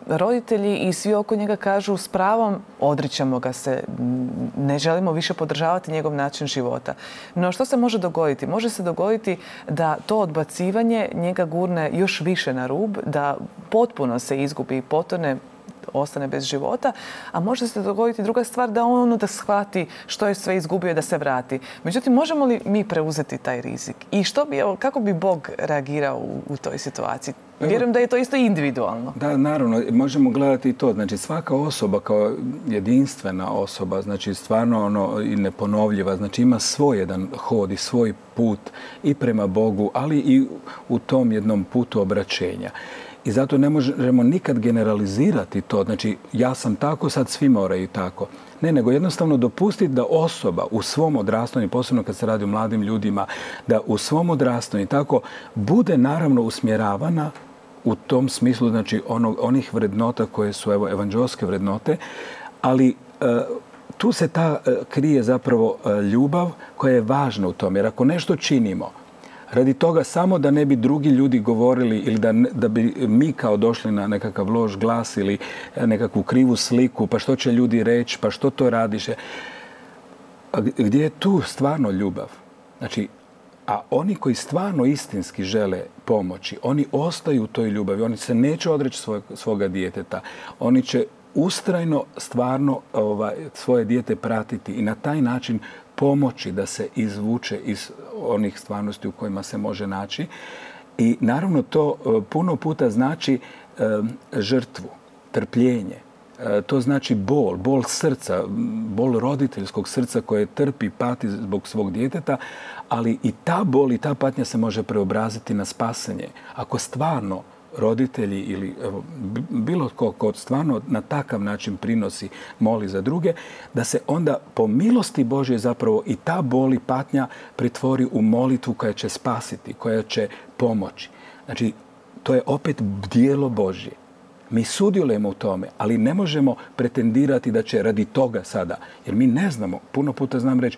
Speaker 2: roditelji i svi oko njega kažu s pravom odričemo ga se, ne želimo više podržavati njegov način života. No što se može dogoditi? Može se dogoditi da to odbacivanje njega gurne još više na rub, da potpuno se izgubi i potone, ostane bez života, a može se dogoditi druga stvar, da on da shvati što je sve izgubio, da se vrati. Međutim, možemo li mi preuzeti taj rizik? I što bi, evo, kako bi Bog reagirao u, u toj situaciji? Vjerujem da je to isto individualno.
Speaker 3: Da, naravno, možemo gledati i to. Znači, svaka osoba kao jedinstvena osoba, znači stvarno ono i neponovljiva, znači ima svoj jedan hod i svoj put i prema Bogu, ali i u tom jednom putu obraćenja. I zato ne možemo nikad generalizirati to. Znači, ja sam tako, sad svi moraju tako. Ne, nego jednostavno dopustiti da osoba u svom odrastanju, posebno kad se radi o mladim ljudima, da u svom odrastanju tako bude naravno usmjeravana u tom smislu, znači ono, onih vrednota koje su evo, evanđelske vrednote, ali e, tu se ta e, krije zapravo e, ljubav koja je važna u tom. Jer ako nešto činimo, radi toga samo da ne bi drugi ljudi govorili ili da, da bi mi kao došli na nekakav loš glas ili nekakvu krivu sliku, pa što će ljudi reći, pa što to radiš. A gdje je tu stvarno ljubav? Znači, a oni koji stvarno istinski žele pomoći, oni ostaju u toj ljubavi, oni se neće odreći svog, svoga djeteta, oni će ustrajno stvarno ovaj, svoje dijete pratiti i na taj način pomoći da se izvuče iz onih stvarnosti u kojima se može naći. I naravno to puno puta znači e, žrtvu, trpljenje. E, to znači bol, bol srca, bol roditeljskog srca koje trpi, pati zbog svog djeteta, ali i ta bol i ta patnja se može preobraziti na spasenje. Ako stvarno roditelji ili evo, bilo tko ko stvarno na takav način prinosi, moli za druge, da se onda po milosti Božje zapravo i ta bol i patnja pretvori u molitvu koja će spasiti, koja će pomoći. Znači, to je opet djelo Božje. Mi sudjelujemo u tome, ali ne možemo pretendirati da će radi toga sada, jer mi ne znamo, puno puta znam reći,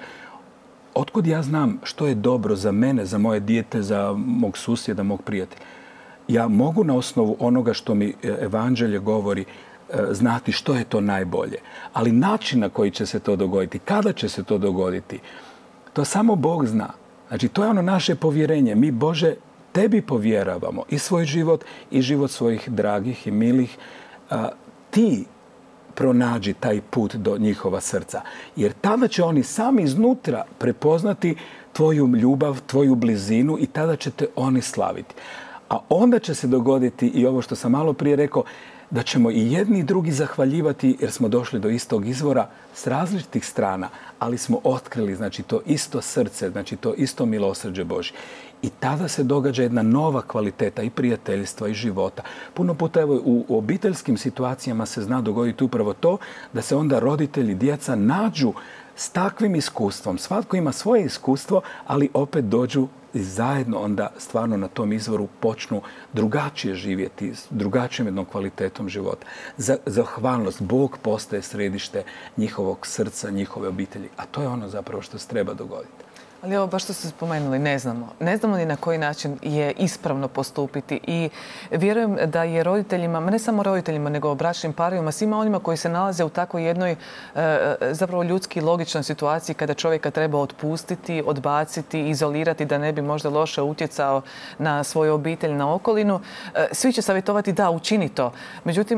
Speaker 3: otkud ja znam što je dobro za mene, za moje dijete, za mog susjeda, mog prijatelja. Ja mogu na osnovu onoga što mi evanđelje govori znati što je to najbolje. Ali način na koji će se to dogoditi, kada će se to dogoditi, to samo Bog zna. Znači, to je ono naše povjerenje. Mi, Bože, tebi povjeravamo i svoj život i život svojih dragih i milih. A, ti pronađi taj put do njihova srca. Jer tada će oni sami iznutra prepoznati tvoju ljubav, tvoju blizinu i tada će te oni slaviti. A onda će se dogoditi i ovo što sam malo prije rekao, da ćemo i jedni i drugi zahvaljivati jer smo došli do istog izvora s različitih strana, ali smo otkrili, znači, to isto srce, znači to isto milosrđe Božje. I tada se događa jedna nova kvaliteta i prijateljstva i života. Puno puta evo, u obiteljskim situacijama se zna dogoditi upravo to da se onda roditelji, djeca nađu s takvim iskustvom. Svatko ima svoje iskustvo, ali opet dođu i zajedno onda stvarno na tom izvoru počnu drugačije živjeti, s drugačijom jednom kvalitetom života. Zahvalnost, Bog postaje središte njihovog srca, njihove obitelji. A to je ono zapravo što se treba dogoditi.
Speaker 2: Ali evo, baš što ste spomenuli, ne znamo. Ne znamo ni na koji način je ispravno postupiti i vjerujem da je roditeljima, ne samo roditeljima, nego bračnim parovima, svima onima koji se nalaze u takvoj jednoj zapravo ljudski logičnoj situaciji kada čovjeka treba otpustiti, odbaciti, izolirati da ne bi možda loše utjecao na svoju obitelj, na okolinu. Svi će savjetovati da, učini to. Međutim,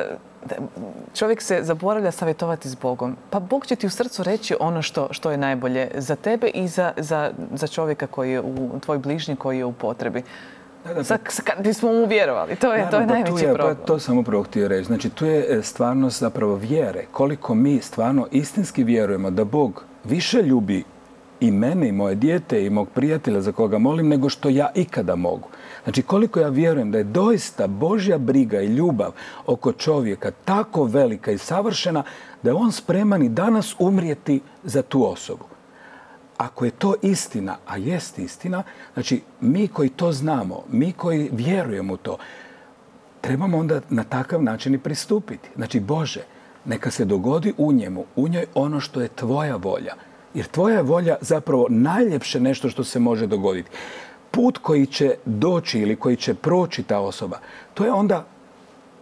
Speaker 2: čovjek se zaboravlja savjetovati s Bogom. Pa Bog će ti u srcu reći ono što, što je najbolje za tebe i za, za, za čovjeka koji je u tvoj bližnji koji je u potrebi. Da, da, Sad, kad bismo mu vjerovali, to je, da, to je pa najveći je, problem.
Speaker 3: Pa, to sam upravo htio reći. Znači, tu je stvarnost zapravo vjere. Koliko mi stvarno istinski vjerujemo da Bog više ljubi i mene i moje dijete i mog prijatelja za koga molim nego što ja ikada mogu. Znači, koliko ja vjerujem da je doista Božja briga i ljubav oko čovjeka tako velika i savršena da je on spreman i danas umrijeti za tu osobu. Ako je to istina, a jest istina, znači mi koji to znamo, mi koji vjerujemo u to, trebamo onda na takav način i pristupiti. Znači, Bože, neka se dogodi u njemu, u njoj ono što je tvoja volja. Jer tvoja je volja zapravo najljepše nešto što se može dogoditi. Put koji će doći ili koji će proći ta osoba, to je onda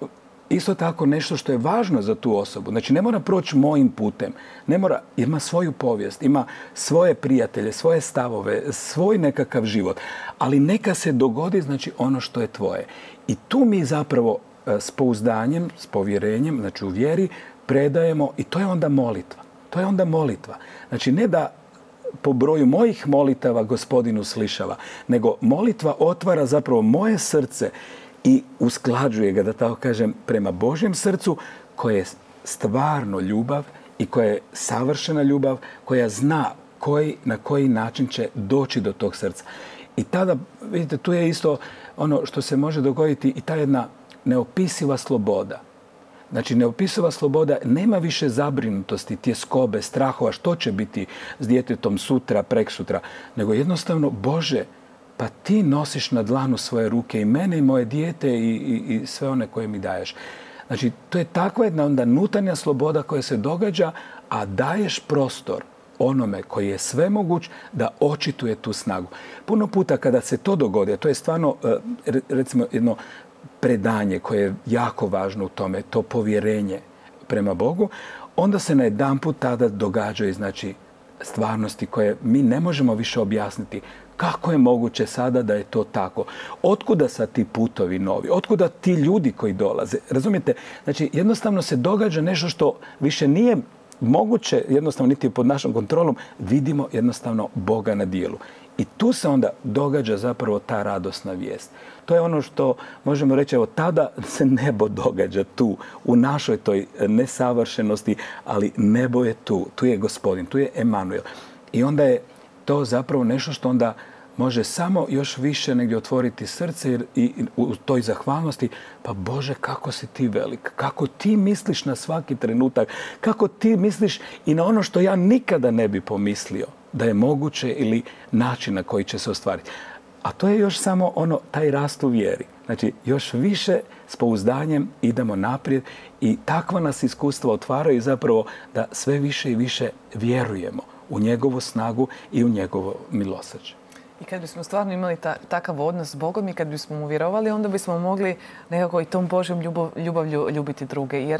Speaker 3: isto tako nešto što je važno za tu osobu. Znači, ne mora proći mojim putem. Ne mora, ima svoju povijest, ima svoje prijatelje, svoje stavove, svoj nekakav život. Ali neka se dogodi, znači, ono što je tvoje. I tu mi zapravo s pouzdanjem, s povjerenjem, znači u vjeri, predajemo i to je onda molitva. To je onda molitva. Znači, ne da po broju mojih molitava Gospodin uslišava, nego molitva otvara zapravo moje srce i usklađuje ga, da tako kažem, prema Božjem srcu koje je stvarno ljubav i koja je savršena ljubav, koja zna koji, na koji način će doći do tog srca. I tada, vidite, tu je isto ono što se može dogoditi i ta jedna neopisiva sloboda. Znači, neopisiva sloboda, nema više zabrinutosti, tjeskobe, strahova, što će biti s djetetom sutra, preksutra, nego jednostavno, Bože, pa ti nosiš na dlanu svoje ruke i mene i moje dijete i, i, i sve one koje mi daješ. Znači, to je takva jedna onda nutarnja sloboda koja se događa, a daješ prostor onome koji je svemoguć da očituje tu snagu. Puno puta kada se to dogodi, a to je stvarno, recimo, jedno predanje koje je jako važno u tome, to povjerenje prema Bogu, onda se najedanput tada događaju, znači, stvarnosti koje mi ne možemo više objasniti. Kako je moguće sada da je to tako? Otkuda sad ti putovi novi? Otkuda ti ljudi koji dolaze? Razumijete? Znači, jednostavno se događa nešto što više nije moguće, jednostavno niti pod našom kontrolom, vidimo jednostavno Boga na dijelu. I tu se onda događa zapravo ta radosna vijest. To je ono što možemo reći, evo, tada se nebo događa tu, u našoj toj nesavršenosti, ali nebo je tu, tu je Gospodin, tu je Emanuel. I onda je to zapravo nešto što onda može samo još više negdje otvoriti srce i, i u toj zahvalnosti, pa Bože, kako si ti velik, kako ti misliš na svaki trenutak, kako ti misliš i na ono što ja nikada ne bi pomislio da je moguće ili način na koji će se ostvariti. A to je još samo ono, taj rast u vjeri. Znači, još više s pouzdanjem idemo naprijed i takva nas iskustva otvaraju zapravo da sve više i više vjerujemo u njegovu snagu i u njegovo milosrđe.
Speaker 2: I kad bismo stvarno imali ta, takav odnos s Bogom i kad bismo mu vjerovali, onda bismo mogli nekako i tom Božjom ljubav, ljubavlju ljubiti druge. Jer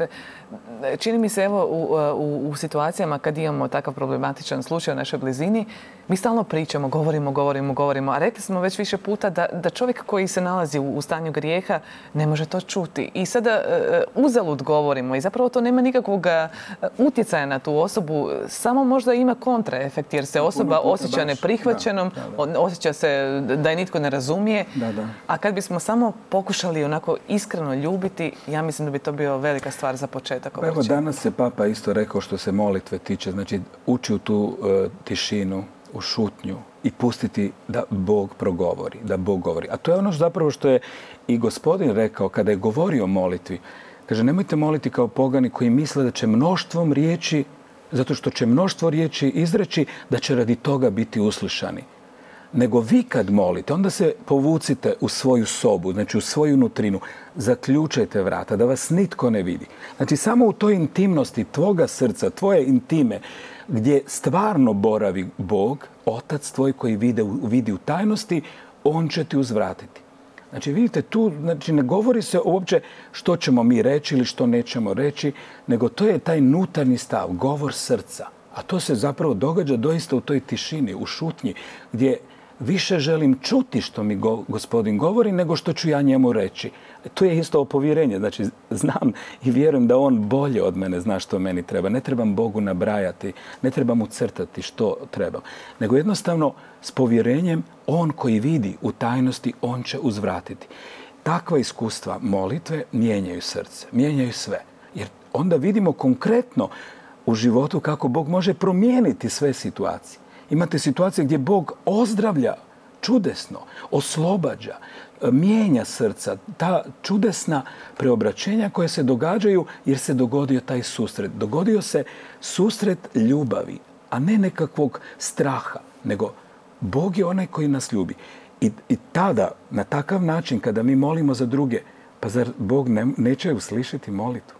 Speaker 2: čini mi se, evo, u, u, u situacijama kad imamo takav problematičan slučaj u našoj blizini, mi stalno pričamo, govorimo, govorimo, govorimo. A rekli smo već više puta da, da čovjek koji se nalazi u, u stanju grijeha ne može to čuti. I sada uh, uzalud govorimo i zapravo to nema nikakvog utjecaja na tu osobu. Samo možda ima kontraefekt jer se osoba osjeća neprihvaćenom, da, da, da. osjeća se da je nitko ne razumije.
Speaker 3: Da, da.
Speaker 2: A kad bismo samo pokušali onako iskreno ljubiti, ja mislim da bi to bio velika stvar za početak.
Speaker 3: Evo, danas se Papa isto rekao što se molitve tiče. Znači, ući u tu uh, tišinu, u šutnju i pustiti da Bog progovori, da Bog govori. A to je ono zapravo što je i Gospodin rekao kada je govorio o molitvi. Kaže, nemojte moliti kao pogani koji misle da će mnoštvom riječi, zato što će mnoštvo riječi izreći, da će radi toga biti uslišani. Nego vi kad molite, onda se povucite u svoju sobu, znači u svoju nutrinu, zaključajte vrata, da vas nitko ne vidi. Znači, samo u toj intimnosti tvoga srca, tvoje intime, gdje stvarno boravi Bog, Otac tvoj koji vide, vidi u tajnosti, on će ti uzvratiti. Znači, vidite, tu znači, ne govori se uopće što ćemo mi reći ili što nećemo reći, nego to je taj nutarnji stav, govor srca. A to se zapravo događa doista u toj tišini, u šutnji, gdje više želim čuti što mi go, Gospodin govori nego što ću ja njemu reći. Tu je isto povjerenje. Znači, znam i vjerujem da on bolje od mene zna što meni treba. Ne trebam Bogu nabrajati, ne trebam ucrtati što trebam. Nego jednostavno s povjerenjem on koji vidi u tajnosti, on će uzvratiti. Takva iskustva molitve mijenjaju srce, mijenjaju sve. Jer onda vidimo konkretno u životu kako Bog može promijeniti sve situacije. Imate situacije gdje Bog ozdravlja čudesno, oslobađa, mijenja srca, ta čudesna preobraćenja koja se događaju jer se dogodio taj susret. Dogodio se susret ljubavi, a ne nekakvog straha, nego Bog je onaj koji nas ljubi. I, i tada, na takav način, kada mi molimo za druge, pa zar Bog ne, neće uslišiti molitvu?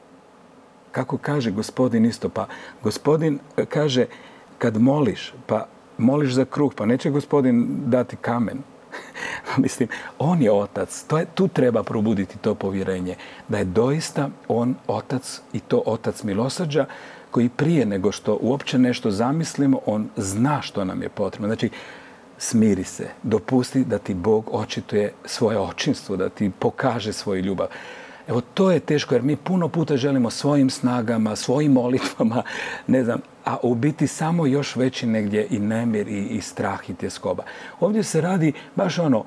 Speaker 3: Kako kaže Gospodin isto? Pa Gospodin kaže, kad moliš, pa moliš za kruh, pa neće Gospodin dati kamen. Mislim, on je otac. To je, tu treba probuditi to povjerenje. Da je doista on otac i to otac milosrđa koji prije nego što uopće nešto zamislimo, on zna što nam je potrebno. Znači, smiri se, dopusti da ti Bog očituje svoje očinstvo, da ti pokaže svoju ljubav. Evo, to je teško jer mi puno puta želimo svojim snagama, svojim molitvama, ne znam, a u biti samo još veći negdje i nemir i, i strah i tjeskoba. Ovdje se radi baš ono,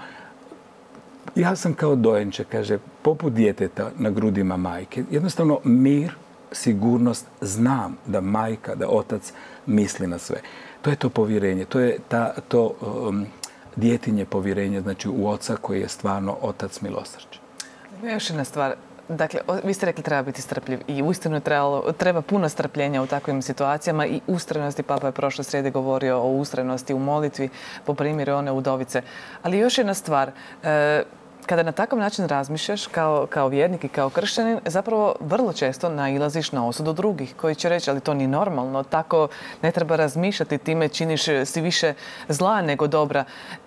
Speaker 3: ja sam kao dojenče, kaže, poput djeteta na grudima majke. Jednostavno mir, sigurnost, znam da majka, da otac misli na sve. To je to povjerenje, to je ta, to um, djetinje povjerenje, znači u oca koji je stvarno otac milosrđa.
Speaker 2: Još jedna stvar. Dakle, vi ste rekli treba biti strpljiv i uistinu treba puno strpljenja u takvim situacijama i ustrajnosti. Papa je prošle srijede govorio o ustrajnosti u molitvi po primjeru one udovice. Ali još jedna stvar. E, kada na takav način razmišljaš kao, kao vjernik i kao kršćanin, zapravo vrlo često nailaziš na osudu drugih koji će reći ali to nije normalno, tako ne treba razmišljati, time činiš si više zla nego dobra.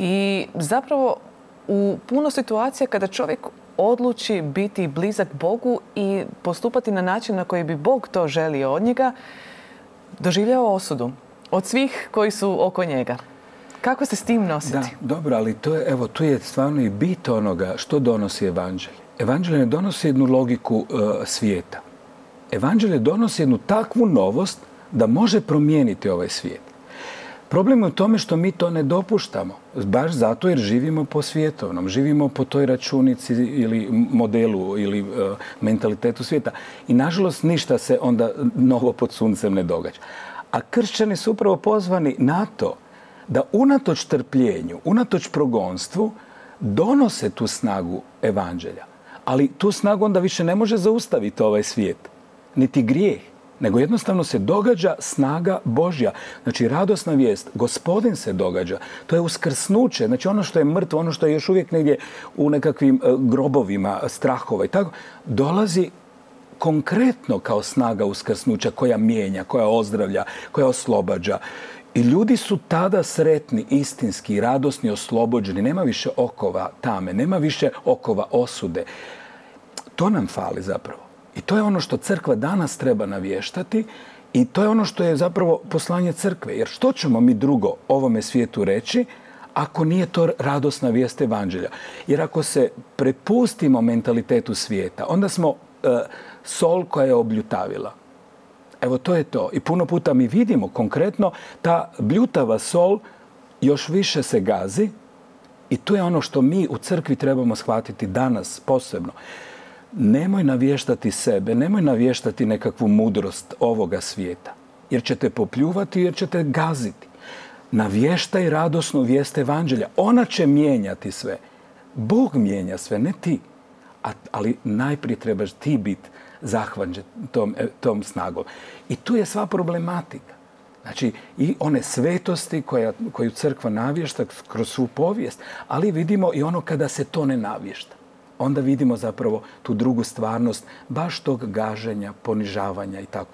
Speaker 2: I zapravo u puno situacija kada čovjek odluči biti blizak Bogu i postupati na način na koji bi Bog to želio od njega, doživljava osudu od svih koji su oko njega. Kako se s tim nositi?
Speaker 3: Da, dobro, ali to je, evo, tu je stvarno i bit onoga što donosi evanđelje. Evanđelje ne donosi jednu logiku uh, svijeta. Evanđelje donosi jednu takvu novost da može promijeniti ovaj svijet. Problem je u tome što mi to ne dopuštamo. Baš zato jer živimo po svjetovnom, živimo po toj računici ili modelu ili uh, mentalitetu svijeta. I nažalost ništa se onda novo pod suncem ne događa. A kršćani su upravo pozvani na to da unatoč trpljenju, unatoč progonstvu donose tu snagu evanđelja. Ali tu snagu onda više ne može zaustaviti ovaj svijet, niti grijeh, nego jednostavno se događa snaga Božja. Znači, radosna vijest, Gospodin se događa. To je uskrsnuće, znači ono što je mrtvo, ono što je još uvijek negdje u nekakvim grobovima strahova i tako, dolazi konkretno kao snaga uskrsnuća koja mijenja, koja ozdravlja, koja oslobađa. I ljudi su tada sretni, istinski, radosni, oslobođeni. Nema više okova tame, nema više okova osude. To nam fali zapravo. I to je ono što crkva danas treba navještati i to je ono što je zapravo poslanje crkve. Jer što ćemo mi drugo ovome svijetu reći ako nije to radosna vijest evanđelja? Jer ako se prepustimo mentalitetu svijeta, onda smo e, sol koja je obljutavila. Evo, to je to. I puno puta mi vidimo konkretno ta bljutava sol još više se gazi i to je ono što mi u crkvi trebamo shvatiti danas posebno. Nemoj navještati sebe, nemoj navještati nekakvu mudrost ovoga svijeta, jer ćete popljuvati, jer ćete gaziti. Navještaj radosnu vijest evanđelja. Ona će mijenjati sve. Bog mijenja sve, ne ti. A, ali najprije trebaš ti biti zahvaćen tom, tom snagom. I tu je sva problematika. Znači, i one svetosti koja, koju crkva navješta kroz svu povijest, ali vidimo i ono kada se to ne navješta. Onda vidimo zapravo tu drugu stvarnost baš tog gaženja, ponižavanja i tako.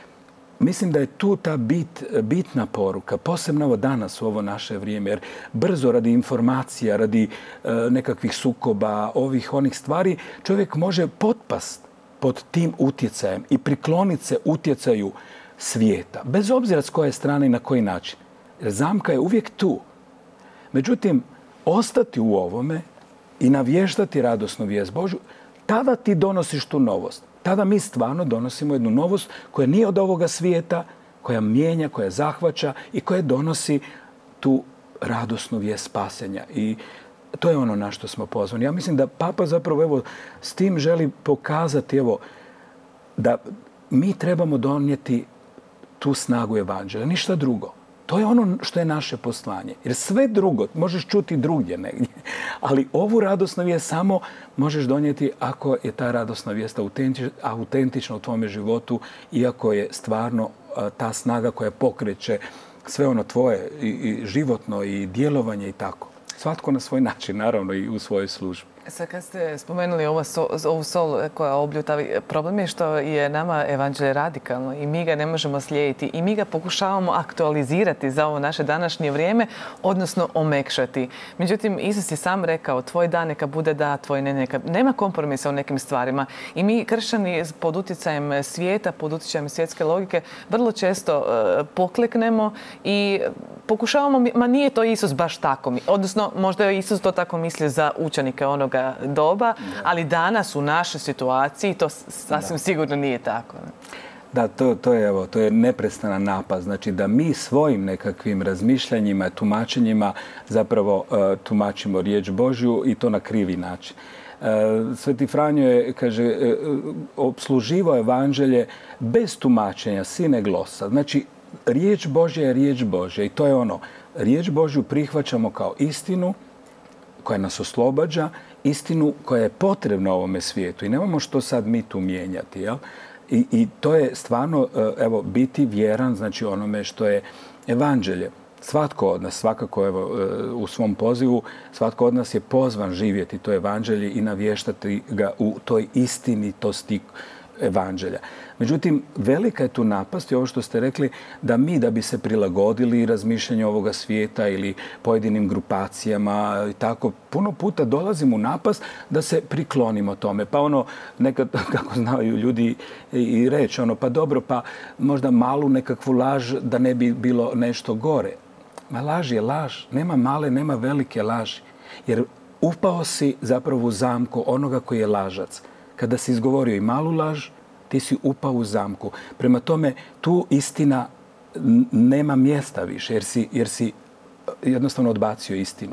Speaker 3: Mislim da je tu ta bit, bitna poruka, posebno ovo danas u ovo naše vrijeme, jer brzo radi informacija, radi e, nekakvih sukoba, ovih, onih stvari, čovjek može potpast pod tim utjecajem i prikloniti se utjecaju svijeta, bez obzira s koje strane i na koji način. Jer zamka je uvijek tu. Međutim, ostati u ovome i navještati radosnu vijest Božju, tada ti donosiš tu novost. Tada mi stvarno donosimo jednu novost koja nije od ovoga svijeta, koja mijenja, koja zahvaća i koja donosi tu radosnu vijest spasenja. I to je ono na što smo pozvani. Ja mislim da Papa zapravo evo s tim želi pokazati evo da mi trebamo donijeti tu snagu evanđelja, ništa drugo. To je ono što je naše poslanje. Jer sve drugo možeš čuti drugdje negdje. Ali ovu radosnu vijest samo možeš donijeti ako je ta radosna vijest autentična u tvome životu, iako je stvarno ta snaga koja pokreće sve ono tvoje i, i životno i djelovanje i tako. Svatko na svoj način, naravno i u svojoj službi.
Speaker 2: Sad kad ste spomenuli ovo so, ovu sol koja obljuta, problem je što je nama evanđelje radikalno i mi ga ne možemo slijediti i mi ga pokušavamo aktualizirati za ovo naše današnje vrijeme, odnosno omekšati. Međutim, Isus je sam rekao, tvoj da neka bude da, tvoj ne neka. Nema kompromisa u nekim stvarima. I mi kršćani pod utjecajem svijeta, pod utjecajem svjetske logike, vrlo često uh, pokleknemo i pokušavamo, ma nije to Isus baš tako. Odnosno, možda je Isus to tako mislio za učenike onoga doba, ali danas u našoj situaciji to sasvim da. sigurno nije tako.
Speaker 3: Da, to, to, je, evo, to je neprestana napad. Znači da mi svojim nekakvim razmišljanjima, tumačenjima zapravo uh, tumačimo riječ Božju i to na krivi način. Uh, Sveti Franjo je, kaže, uh, obsluživao evanđelje bez tumačenja, sine glosa. Znači, riječ Božja je riječ Božja i to je ono. Riječ Božju prihvaćamo kao istinu koja nas oslobađa, istinu koja je potrebna ovome svijetu i nemamo što sad mi tu mijenjati. Jel? I, I to je stvarno, evo, biti vjeran, znači onome što je evanđelje. Svatko od nas, svakako evo, u svom pozivu, svatko od nas je pozvan živjeti to evanđelje i navještati ga u toj istinitosti evanđelja. Međutim, velika je tu napast i ovo što ste rekli, da mi da bi se prilagodili razmišljanju ovoga svijeta ili pojedinim grupacijama i tako, puno puta dolazimo u napast da se priklonimo tome. Pa ono, nekad, kako znaju ljudi i reći, ono, pa dobro, pa možda malu nekakvu laž da ne bi bilo nešto gore. Ma laž je laž. Nema male, nema velike laži. Jer upao si zapravo u zamku onoga koji je lažac. Kada si izgovorio i malu laž, ti si upao u zamku. Prema tome, tu istina nema mjesta više, jer si, jer si jednostavno odbacio istinu.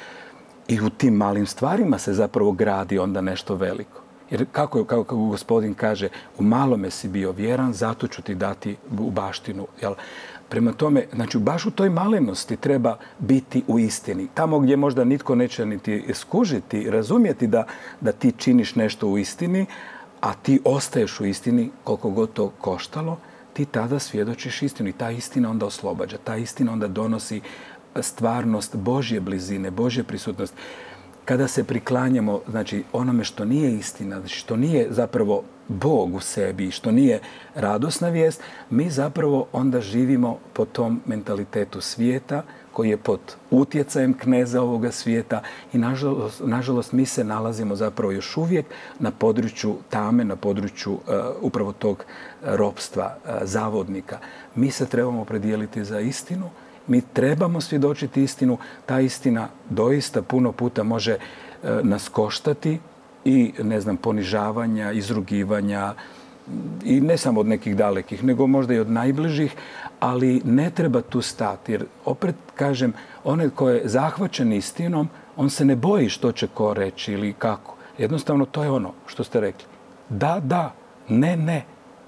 Speaker 3: I u tim malim stvarima se zapravo gradi onda nešto veliko. Jer kako, kako, kako Gospodin kaže, u malome si bio vjeran, zato ću ti dati u baštinu. Jel? Prema tome, znači, baš u toj malenosti treba biti u istini. Tamo gdje možda nitko neće niti skužiti, razumjeti da, da ti činiš nešto u istini, a ti ostaješ u istini koliko god to koštalo, ti tada svjedočiš istinu i ta istina onda oslobađa. Ta istina onda donosi stvarnost Božje blizine, Božje prisutnost. Kada se priklanjamo, znači, onome što nije istina, znači što nije zapravo Bog u sebi, što nije radosna vijest, mi zapravo onda živimo po tom mentalitetu svijeta koji je pod utjecajem kneza ovoga svijeta i nažalost, nažalost mi se nalazimo zapravo još uvijek na području tame, na području uh, upravo tog ropstva, uh, zavodnika. Mi se trebamo opredijeliti za istinu, mi trebamo svjedočiti istinu, ta istina doista puno puta može uh, nas koštati i, ne znam, ponižavanja, izrugivanja, i ne samo od nekih dalekih, nego možda i od najbližih, ali ne treba tu stati. Jer opet kažem, onaj ko je zahvaćen istinom, on se ne boji što će ko reći ili kako. Jednostavno to je ono što ste rekli. Da, da, ne, ne.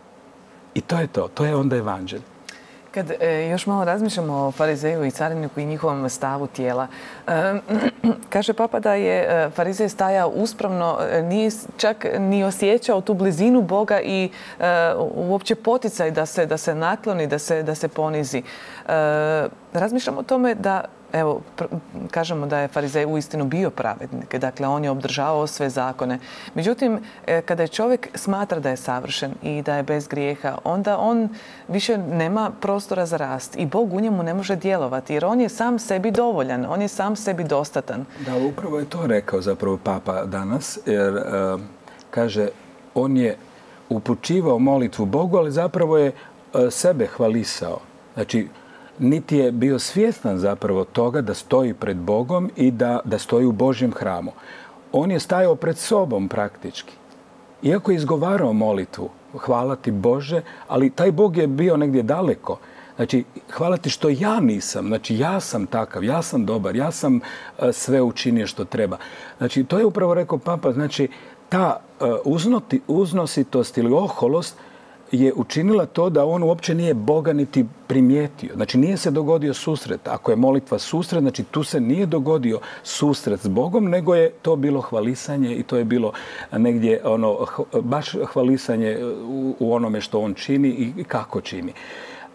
Speaker 3: I to je to. To je onda evanđelje.
Speaker 2: Kad e, još malo razmišljamo o farizeju i cariniku i njihovom stavu tijela, e, kaže papa da je e, farizej stajao uspravno, e, nije čak ni osjećao tu blizinu Boga i e, uopće poticaj da se, da se nakloni, da se, da se ponizi. E, razmišljamo o tome da, evo, kažemo da je farizej uistinu bio pravednik, dakle on je obdržavao sve zakone. Međutim, kada je čovjek smatra da je savršen i da je bez grijeha, onda on više nema prostora za rast i Bog u njemu ne može djelovati jer on je sam sebi dovoljan, on je sam sebi dostatan.
Speaker 3: Da, upravo je to rekao zapravo papa danas, jer uh, kaže, on je upućivao molitvu Bogu, ali zapravo je uh, sebe hvalisao. Znači, niti je bio svjestan zapravo toga da stoji pred Bogom i da, da stoji u Božjem hramu. On je stajao pred sobom praktički. Iako je izgovarao molitvu, hvala ti Bože, ali taj Bog je bio negdje daleko. Znači, hvala ti što ja nisam, znači ja sam takav, ja sam dobar, ja sam uh, sve učinio što treba. Znači, to je upravo rekao papa, znači ta uh, uznoti, uznositost ili oholost je učinila to da on uopće nije Boga niti primijetio. Znači nije se dogodio susret. Ako je molitva susret, znači tu se nije dogodio susret s Bogom, nego je to bilo hvalisanje i to je bilo negdje ono, baš hvalisanje u onome što on čini i kako čini.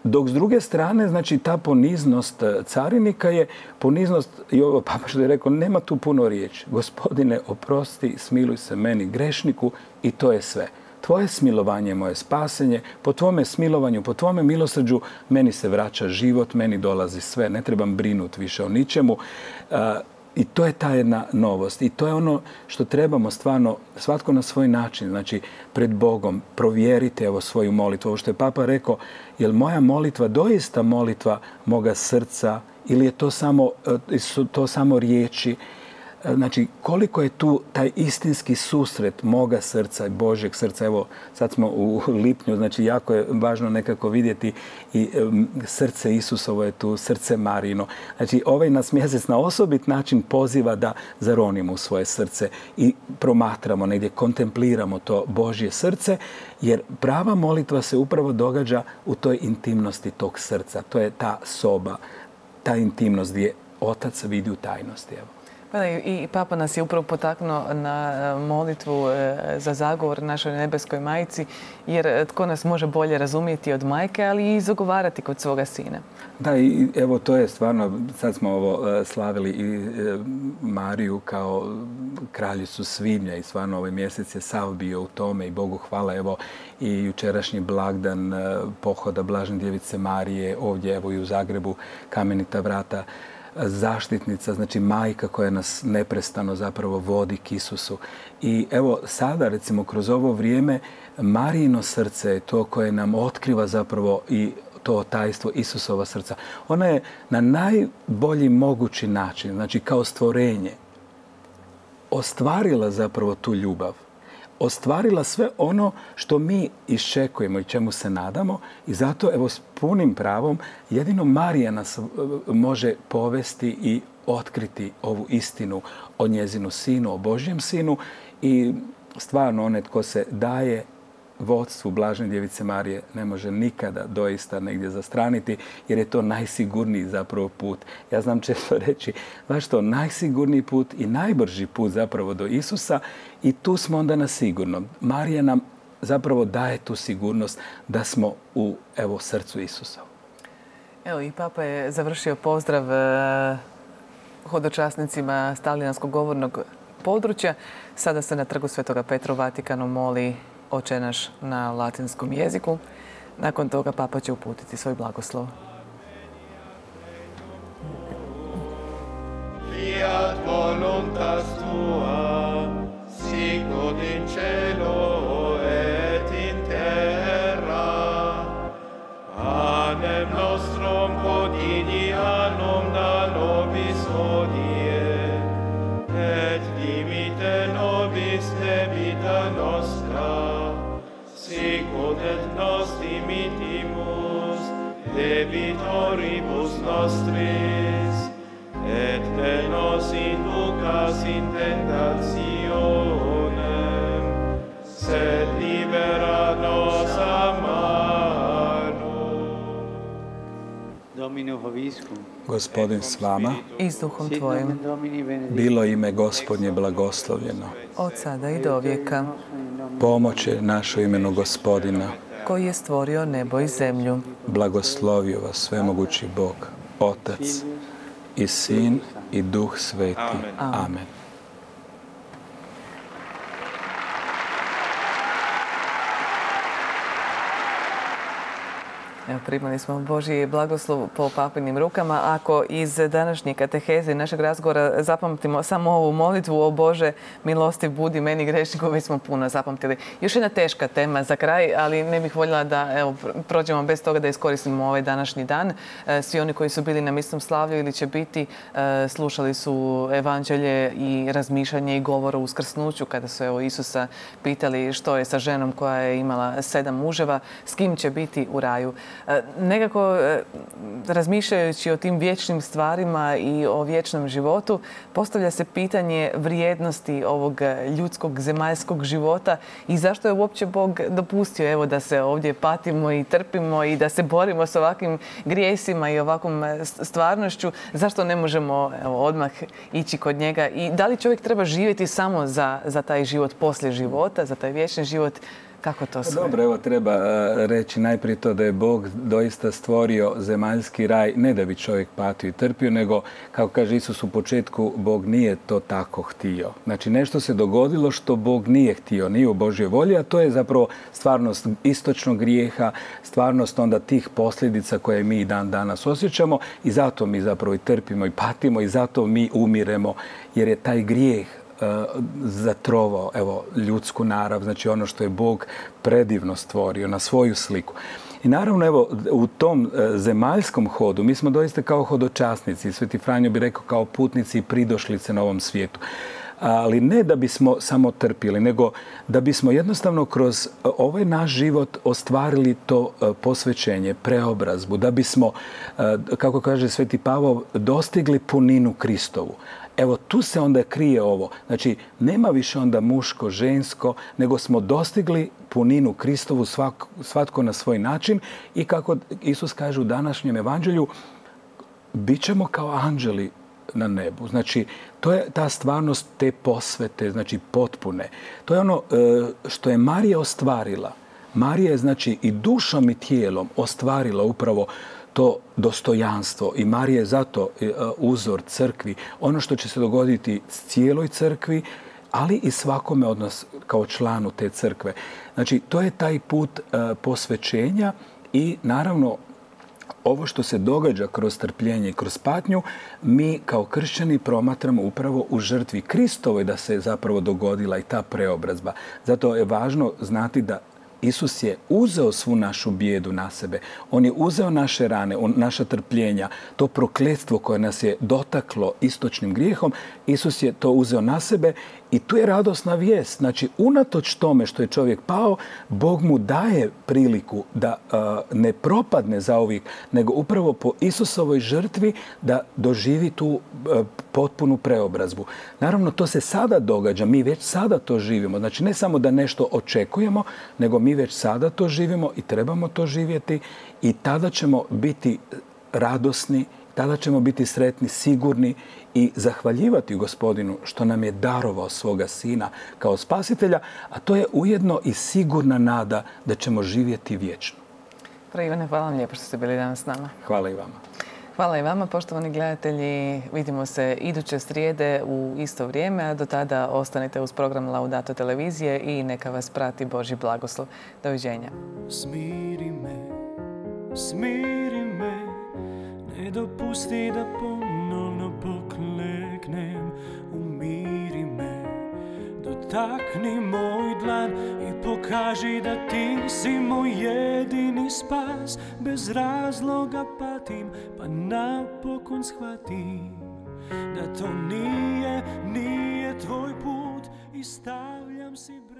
Speaker 3: Dok s druge strane, znači ta poniznost carinika je poniznost, i ovo papa što je rekao, nema tu puno riječi. Gospodine, oprosti, smiluj se meni grešniku i to je sve. Tvoje smilovanje je moje spasenje, po tvome smilovanju, po tvome milosrđu meni se vraća život, meni dolazi sve, ne trebam brinuti više o ničemu. I to je ta jedna novost. I to je ono što trebamo stvarno, svatko na svoj način, znači pred Bogom, provjerite evo svoju molitvu. Ovo što je papa rekao, je li moja molitva doista molitva moga srca ili je to samo, su to samo riječi? Znači, koliko je tu taj istinski susret moga srca i Božjeg srca. Evo, sad smo u lipnju, znači jako je važno nekako vidjeti i um, srce Isusovo je tu, srce Marijino. Znači, ovaj nas mjesec na osobit način poziva da zaronimo u svoje srce i promatramo negdje, kontempliramo to Božje srce, jer prava molitva se upravo događa u toj intimnosti tog srca. To je ta soba, ta intimnost gdje Otac vidi u tajnosti. Evo.
Speaker 2: Pa i papa nas je upravo potaknuo na molitvu za zagovor našoj nebeskoj majci, jer tko nas može bolje razumjeti od majke, ali i zagovarati kod svoga sina.
Speaker 3: Da, i evo to je stvarno, sad smo ovo slavili i Mariju kao kraljicu svibnja i stvarno ovaj mjesec je sav bio u tome i Bogu hvala. Evo i jučerašnji blagdan pohoda Blažene djevice Marije ovdje evo i u Zagrebu, Kamenita vrata, zaštitnica, znači majka koja nas neprestano zapravo vodi k Isusu. I evo sada recimo kroz ovo vrijeme Marijino srce je to koje nam otkriva zapravo i to tajstvo Isusova srca. Ona je na najbolji mogući način, znači kao stvorenje, ostvarila zapravo tu ljubav. Ostvarila sve ono što mi iščekujemo i čemu se nadamo i zato evo s punim pravom jedino Marija nas može povesti i otkriti ovu istinu o njezinu sinu, o Božjem sinu i stvarno onaj tko se daje vodstvu Blažene djevice Marije ne može nikada doista negdje zastraniti jer je to najsigurniji zapravo put. Ja znam često reći, zašto najsigurniji put i najbrži put zapravo do Isusa i tu smo onda na sigurnom. Marija nam zapravo daje tu sigurnost da smo u evo srcu Isusa.
Speaker 2: Evo i papa je završio pozdrav hodočasnicima Talijanskog govornog područja. Sada se na trgu Svetoga Petra u Vatikanu moli Oče naš na latinskom jeziku. Nakon toga papa će uputiti svoj blagoslov.
Speaker 4: Fiat voluntas tua, sicut in cielo et in terra. Panem nostrum quotidianum da nobis hodie, et dimite nobis debita nostra, sicut et nos dimitimus debitoribus nostris, et ne nos inducas in tentationem, sed libera nos a malo.
Speaker 1: Domino vobiscum.
Speaker 3: Gospodin s vama.
Speaker 2: I s duhom tvojim.
Speaker 3: Bilo ime Gospodnje blagoslovljeno.
Speaker 2: Od sada i do vijeka.
Speaker 3: Pomoć je našo imenu Gospodina.
Speaker 2: Koji je stvorio nebo i zemlju.
Speaker 3: Blagoslovio vas svemogući Bog, Otac i Sin i Duh Sveti. Amen. Amen.
Speaker 2: Evo, primali smo Božji blagoslov po papinim rukama. Ako iz današnje kateheze i našeg razgovora zapamtimo samo ovu molitvu o Bože, milosti budi meni grešniku, već smo puno zapamtili. Još jedna teška tema za kraj, ali ne bih voljela da evo, prođemo bez toga da iskoristimo ovaj današnji dan. Svi oni koji su bili na misnom slavlju ili će biti, slušali su evanđelje i razmišljanje i govor o uskrsnuću kada su evo, Isusa pitali što je sa ženom koja je imala sedam muževa, s kim će biti u raju. Nekako razmišljajući o tim vječnim stvarima i o vječnom životu, postavlja se pitanje vrijednosti ovog ljudskog, zemaljskog života i zašto je uopće Bog dopustio evo, da se ovdje patimo i trpimo i da se borimo s ovakvim grijesima i ovakvom stvarnošću. Zašto ne možemo evo, odmah ići kod njega i da li čovjek treba živjeti samo za, za taj život poslije života, za taj vječni život? Kako to sve?
Speaker 3: Dobro, evo treba reći najprije to da je Bog doista stvorio zemaljski raj ne da bi čovjek patio i trpio, nego, kako kaže Isus u početku, Bog nije to tako htio. Znači, nešto se dogodilo što Bog nije htio, nije u Božjoj volji, a to je zapravo stvarnost istočnog grijeha, stvarnost onda tih posljedica koje mi dan danas osjećamo i zato mi zapravo i trpimo i patimo i zato mi umiremo, jer je taj grijeh zatrovao, evo, ljudsku narav, znači ono što je Bog predivno stvorio na svoju sliku. I naravno, evo, u tom zemaljskom hodu mi smo doista kao hodočasnici, Sveti Franjo bi rekao kao putnici i pridošlice na ovom svijetu. Ali ne da bismo samo trpili, nego da bismo jednostavno kroz ovaj naš život ostvarili to posvećenje, preobrazbu, da bismo, kako kaže Sveti Pavao, dostigli puninu Kristovu. Evo, tu se onda krije ovo. Znači, nema više onda muško, žensko, nego smo dostigli puninu Kristovu svak, svatko na svoj način i kako Isus kaže u današnjem evanđelju, bit ćemo kao anđeli na nebu. Znači, to je ta stvarnost te posvete, znači potpune. To je ono što je Marija ostvarila. Marija je, znači, i dušom i tijelom ostvarila upravo to dostojanstvo i Marija je zato uzor crkvi. Ono što će se dogoditi cijeloj crkvi, ali i svakome od nas kao članu te crkve. Znači, to je taj put posvećenja i naravno ovo što se događa kroz trpljenje i kroz patnju, mi kao kršćani promatramo upravo u žrtvi Kristovoj da se zapravo dogodila i ta preobrazba. Zato je važno znati da Isus je uzeo svu našu bijedu na sebe. On je uzeo naše rane, naša trpljenja, to prokletstvo koje nas je dotaklo istočnim grijehom. Isus je to uzeo na sebe i tu je radosna vijest. Znači, unatoč tome što je čovjek pao, Bog mu daje priliku da uh, ne propadne zauvijek, nego upravo po Isusovoj žrtvi da doživi tu uh, potpunu preobrazbu. Naravno, to se sada događa. Mi već sada to živimo. Znači, ne samo da nešto očekujemo, nego mi već sada to živimo i trebamo to živjeti i tada ćemo biti radosni, tada ćemo biti sretni, sigurni i zahvaljivati Gospodinu što nam je darovao svoga Sina kao spasitelja, a to je ujedno i sigurna nada da ćemo živjeti vječno.
Speaker 2: Fra Ivane, hvala vam lijepo što ste bili danas s nama.
Speaker 3: Hvala i vama.
Speaker 2: Hvala i vama, poštovani gledatelji. Vidimo se iduće srijede u isto vrijeme, a do tada ostanite uz program Laudato televizije i neka vas prati Božji blagoslov. Doviđenja.
Speaker 5: Smiri me, smiri me, ne dopusti da ponovno pokleknem. Umiri me, dotakni moj dlan i pokaži da ti si moj jedini spas. Bez razloga patim, pa napokon shvatim da to nije, nije tvoj put i stavljam si